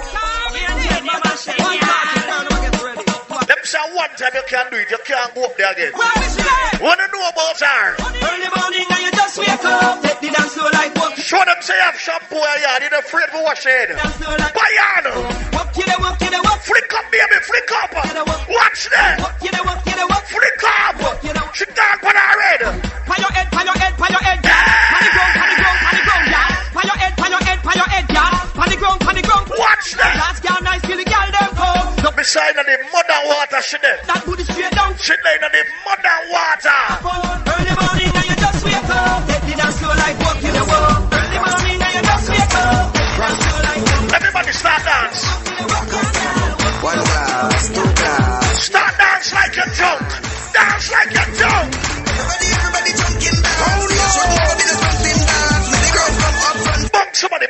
Them say one time you can't do it. You can't go up there again. Wanna know about her? Early morning and you just wake up. Take the dance floor like walk. Show them say you have shampoo in your yard. You're afraid for wash your head. Bayano. Walk you the walk. Flick up, baby, flick up. Watch that. Walk you the walk. Flick up. She gone for her head. Pan your head, girl. Pan the ground, girl. Pan your head, girl. Pan the ground. Watch that. Last girl, nice, feel the girl them come. Look beside of the mother water, she there. That booty straight down. She laying on the mother water. Early morning and you just wake up. Take the dance floor like walk you the walk. Early morning and you just wake up. Dance floor like walk. Everybody start dance. One glass, two glass. Start dance like you're drunk. Dance like you're drunk. Everybody junking dance. Oh no. Everybody just jumping dance. Let the girl come up front. Bunk somebody.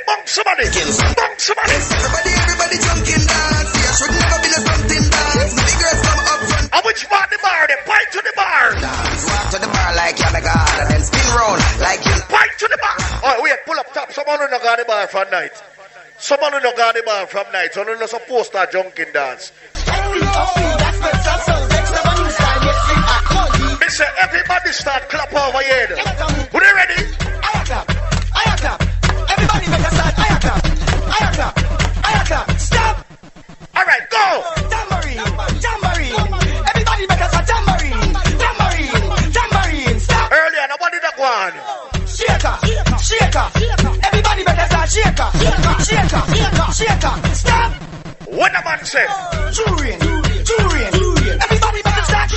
Everybody junking dance. Yeah, should never be a something dance. Let the girls come up front. And which part the bar? They point to the bar. Dance, walk to the bar like you're the god, and then spin round like you. Point to the bar. Alright, wait, pull up top. Someone who not got the bar from night. So you not supposed to junking dance. Me say everybody start clap over here. Who they ready? Everybody make a start. Ayaka. Stop. Alright, go. Tambourine. Everybody make a start. Tambourine. Stop. Earlier, nobody that one. Shaker. Everybody make a start. Shaker. Stop. What the man say? Jurin. Everybody make a start.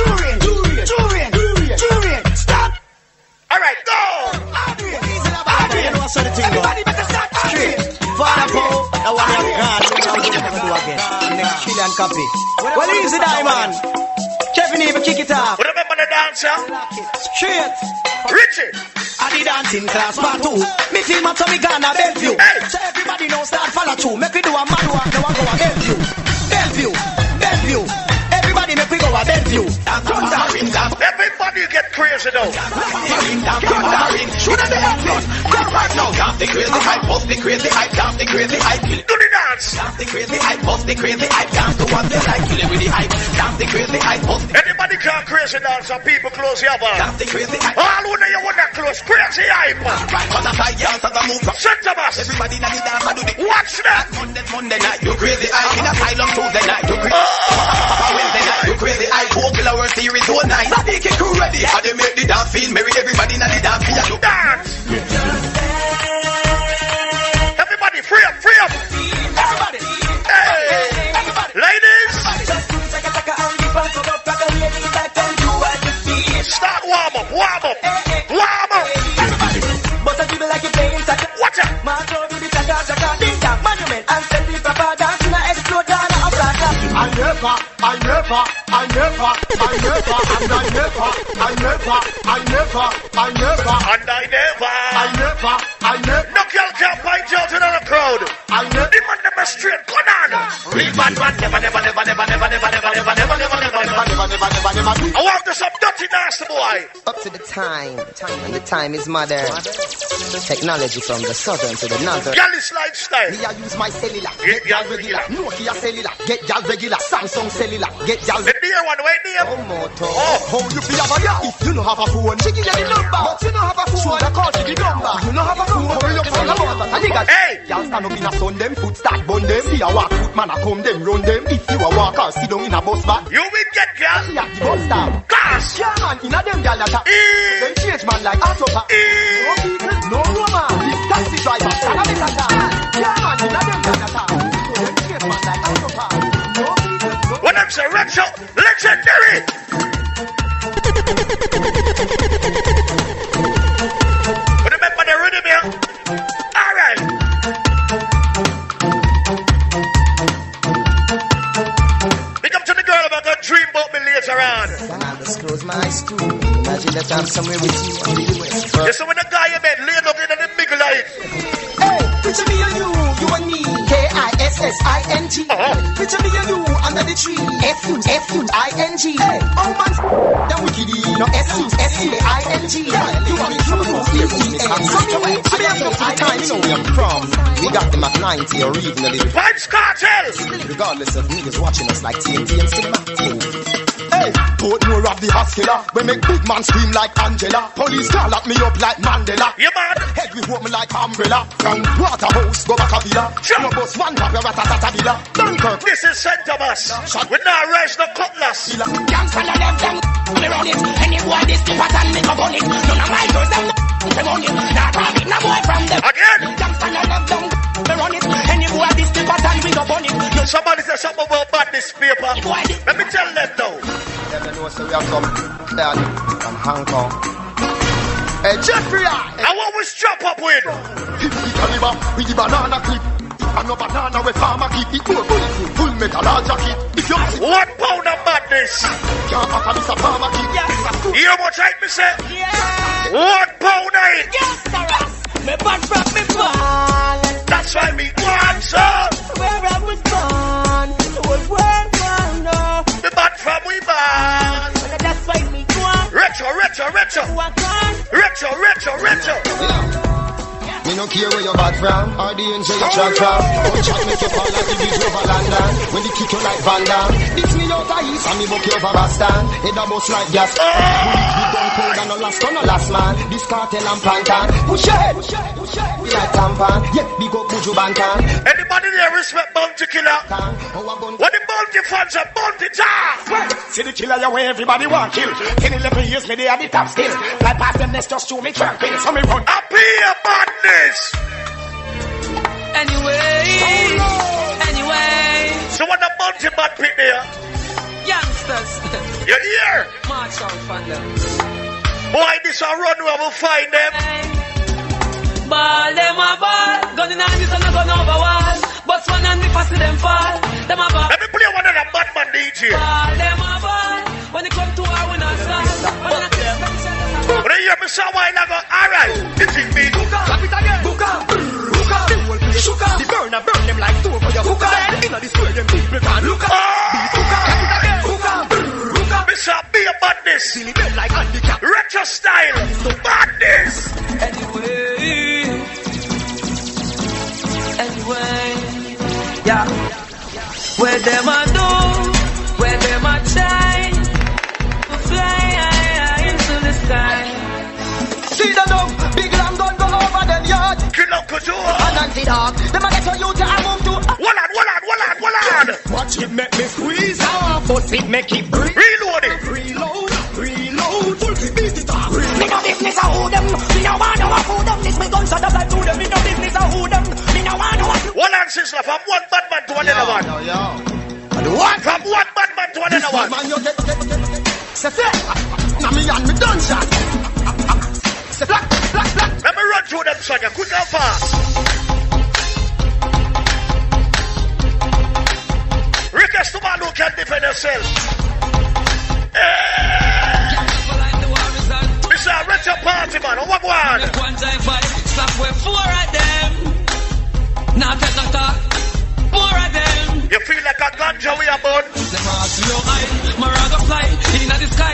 Jurin. Stop. Alright, go. Adrian. Everybody make a start. Straight. Father Poe, I want your God. Do again. Next Chilean copy. Well, easy, Diamond. Kevin even kick it off. Remember the dancer? Straight. Richie. I the dancing class part 2. Me feel my tummy gonna Bellevue. Hey. So everybody know start follow through. Make we do a mad walk, now I go a Bellevue. Bellevue. Bellevue. Everybody make we go a Bellevue. Everybody get crazy now. Shoot at the head. Go right now. Dance the crazy hype, bust the crazy hype, dance the crazy hype. Do the dance. Dance the crazy hype, bust the crazy hype. Dance to what they like, kill it with the hype. Dance the crazy hype, bust. Anybody can crazy dance and people close your bar. Dance the crazy hype. All who know you want that close crazy hype. Right on the side, dance as I move. Center mass. Everybody in the dance, I do the. Watch that. Monday night, you crazy hype. In a asylum Tuesday night, you crazy. Wednesday night, you crazy hype. Who kill our series so nice? I think it crew ready. How they make the dance feel merry. Everybody in the dance, you dance. Everybody, free up, free up. Everybody. Hey. Everybody. Ladies. Start warm up, warm up. Warm up. Everybody. But I give it like you're playing soccer. Watch out. Man, don't be the chaka, ding dong, monument, and set the proper dance in a explode down a plaza. I never, no girl can't point out in the crowd. The man never straight, go on. Real man, never. I want this up dirty nasty boy. Up to the time, and the time is mother. Technology from the southern to the northern. Galley's lifestyle. Me I use my cellular. Get y'all regular. Nokia cellular. Get y'all regular. Samsung cellular. Get y'all. The dear one, wait there. How you feel about ya? If you don't have a phone, she give you the number. But you don't have a phone, so I call you the number. You don't have a phone, hurry up and about. Hey! Y'all stand up in a sun, them foot start bun them. See a walk foot man a come them run them. If you a walker, sit down in a bus back. You will get girl. See at the bus stop. Gas! Yeah man, in a them y'all attack. Them change man like autopa. No people, no woman. This taxi driver, stand up in a car. Yeah man, in a them y'all attack. Them change man like autopa. No people, no. When I'm say retro, legendary. Remember the rhythm here? Alright. Big up to the girl about to dream about me later on. I'll just close my eyes too. Imagine that I'm somewhere with you on the US. You see when the guy you met laid up in the big light. Hey, picture me and you and me. Kissing. Picture me and you under the tree. F-U-I-N-G. Hey, oh man, that wicked. No S-U-S-C-A-I-N-G. You are in trouble. So me have no time. You know where I'm from. We got them at 90 or even a little. Vibes Cartel. Regardless of niggas watching us like TNT and Cinema. Hey, Portmore of the hospital. We make big man scream like Angela. Police call at me up like Mandela. You mad? Head we hold me like umbrella. From Waterhouse, go back a villa. No bus one tap, you ratata villa. Dunkirk. This is St. Thomas. We now raise the cutlass. Gangsta love them, me run it. Any boy this keep us and make up on it. None of my girls them them on it. Nah profit, no boy from them. Again. Gangsta love them, me run it. Any boy this keep us and make up on it. Somebody say something about badness paper. Let me tell them now. Never know, so we have some daddy from Hong Kong. Hey, Jeffrey, I want we strap up with 50 caliber with the banana clip. And no banana with farmer keep it bulletproof, full metal jacket. If you 1 pound of madness, can't pack a miss a farmer keep. You know how much height me say? Yeah. 1 pound height. Yes, sir. Me bad from me born. That's why me want some. Where I was born, was where I know. Me bad from we born. That's why me want. Retro. Me no care where you bad from, or the angel you track from. Don't chat make you fall like the bridge over London. When they kick you like Van Damme, beats me out of east and me buck you over Boston. Head a bus like gas. Bullets we don't cold and no last man. This cartel and plantain. Push your head, we like tampon. Yeah, big up Buju Bantan. Anybody there respect Bounty Killer? What the Bounty fans are Bounty Tar? See the killer you where everybody want kill. 10, 11 years me they at the top still. Fly past them next just to me track. So me run. I be a madness. Anyway. So what the Bounty bad pit there? Youngsters. You're here. March out from them. Boy, this a run where we'll find them. Ball them a ball. Gun in hand, this a gun over wall. But one and the pass them fall. Them a ball. Let me play one of the Batman DJ. Ball them a ball. When it come to our we not start. When you hear me say why I go, alright, this is me. Clap it again. The burner burn them like two for your hookah. In the square them people can look up. Mr. Be a badness. Silly bed like handicap. Retro style. Badness. Anyway, yeah. Where them a do, where them a try to fly into the sky. See the dog, big lamb gun go over them yard. Kill up Kajua. And anti-dog, them a get for you to a move to. Hold on. Watch it make me squeeze off, but it make it breathe. Reload it. Reload, full beast it off. Me no business a who them, me no want no who them. This me gun shot up like to them, me no business a who them. Me no want no who. One and sister from one bad man to another one. What? From one bad man to another one. Man, you get. Now me and me done shot. Black. Let me run through them, son. Quick and fast. Request to man who can defend yourself. Mr. Retro Party, man. What one? Slap with four of them. Now take no talk. Four of them. You feel like a ganja we are born? Maraga fly in the sky.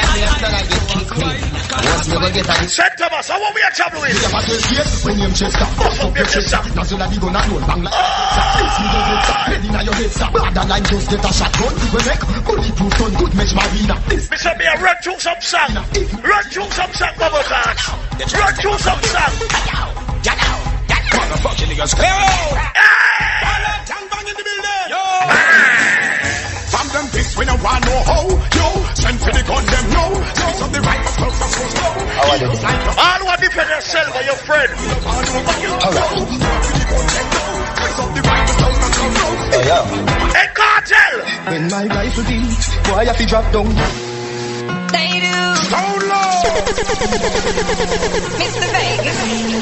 Saint Thomas, how are we a trouble with? When you chest up, bust up your chest up. Nazula di gonna roll bang like head inna your head stop. Bad line just get a shotgun. We make bulletproof gun, good mesh marina. Mr. Me run through some song. Run through some song, Bubble Dance. Run through some song. Motherfucking niggas, clear out. Bang in the building. Yo. From them this we no want no how. Yo, send for the gun them no. Take up the right of close and so slow. All want to defend yourself or your friend. Hey, cartel. When my rifle beat, boy I have to drop down. They do. So low. Mr. Vegas.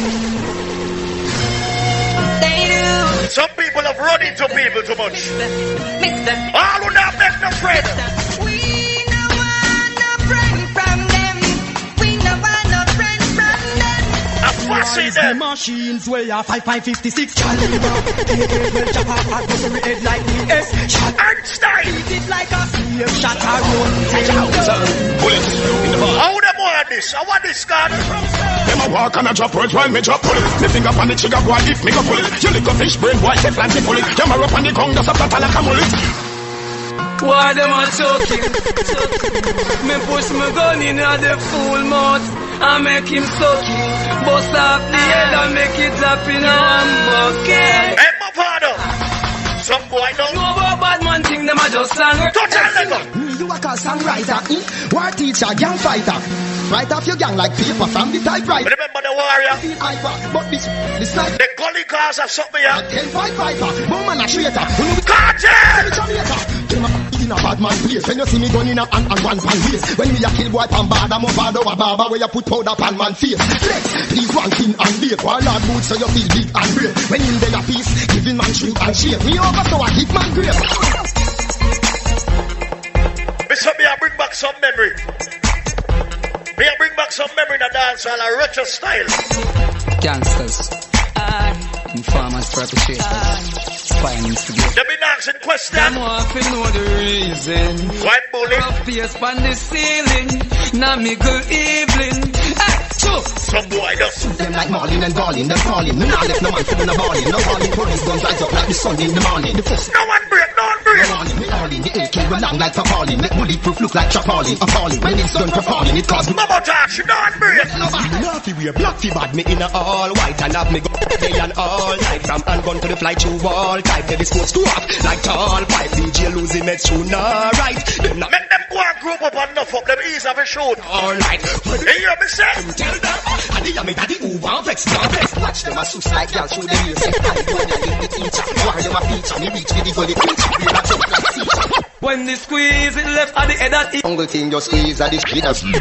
They do. Some people have run into people too much. Mister. All who not make no friend. We no want no friend from them. We no want no friend from them. See them. Machines weigh a 5556 caliber. Well, chop off a grocery head like the S. Shot Einstein. Beat it like a slave. Shot a run. Bullets in the bar. How them want this? I want this gun. Them a walk and a drop words while me drop bullet. Me finger on the trigger boy if me go pull it. You lick a fish brain boy say plant it pull it. Them a up on the ground that's a flat like a mullet. Why them a choking? Me push my gun in a the full mouth and make him sucking. Bust off the head and make it drop in a bucket. Hey, my father. Some boy don't know about bad man thing. Them a just slang. Touch that level. You a call songwriter, war teacher, gang fighter. Write off your gang like paper from the typewriter. Remember the warrior? But this like the gully cars have something here. 10-5 fighter, woman a traitor. Cartel! In a bad man place. When you see me gun in a hand and one pan waist. When we a kill boy pan bad, I'm a bad over barber where you put powder pan man face. Flex, please one thing and bake. While hard boots so you feel big and brave. When in there a piece, giving man shrimp and shake. Me over so I hit man grave. Mr. Me I bring back some memory. Me I bring back some memory in the dance hall, a retro style. Gangsters. Informants, perpetrators. Spying instigators. They been asking questions. Them want to know the reason. White bullet. Rough face on the ceiling. Now me go evening. Some boy does. Them like Marlin and Darlin, them calling. Me not left no man for no balling. No balling police guns rise up like the sun in the morning. The first. No one break, no one break. No morning, me Arlene, the AK run long like Tarpaulin. Make bulletproof look like Tarpaulin. Appalling. When it's done for falling, it cause me. Mama touch, no one break. Naughty wear black fi bad, me in a all white. And have me go day and all night. From handgun to the fly through wall type. Heavy sports to up like tall pipe. DJ losing meds tune right. Them not make them go and group up and enough up them ease of a shoot. All right. Hey, you hear me say? Tell them. And they me daddy who want vex, want vex. Watch them a sus like y'all through the years. I do when I leave the teacher. Why them a feature? Me reach with the gully preacher. We a jump like teacher. When they squeeze it left at the head of the Ungle thing just squeeze at the shit. You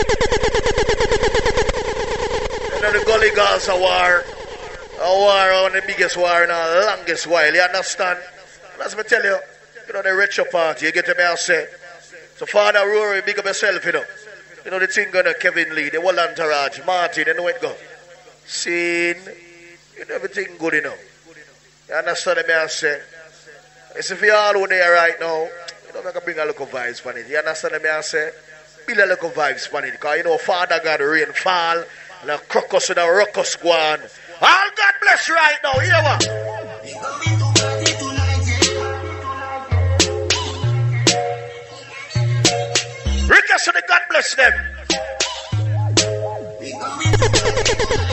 know the gully girls are war. A war on the biggest war in the longest while. You understand? As me tell you, you know the retro party. You get to me and say, So Father Rory, big up yourself, you know. You know the thing gonna Kevin Lee, the whole entourage, Martin, you know where it go. Scene, you know everything good, you know. You understand me I say? It's if you all out there right now, you know I can bring a little vibes for it. You understand me I say? Build a little vibes for it. Because you know Father God rain fall and a crocus and a ruckus go on. All God bless right now, hear what? Request to the God bless them.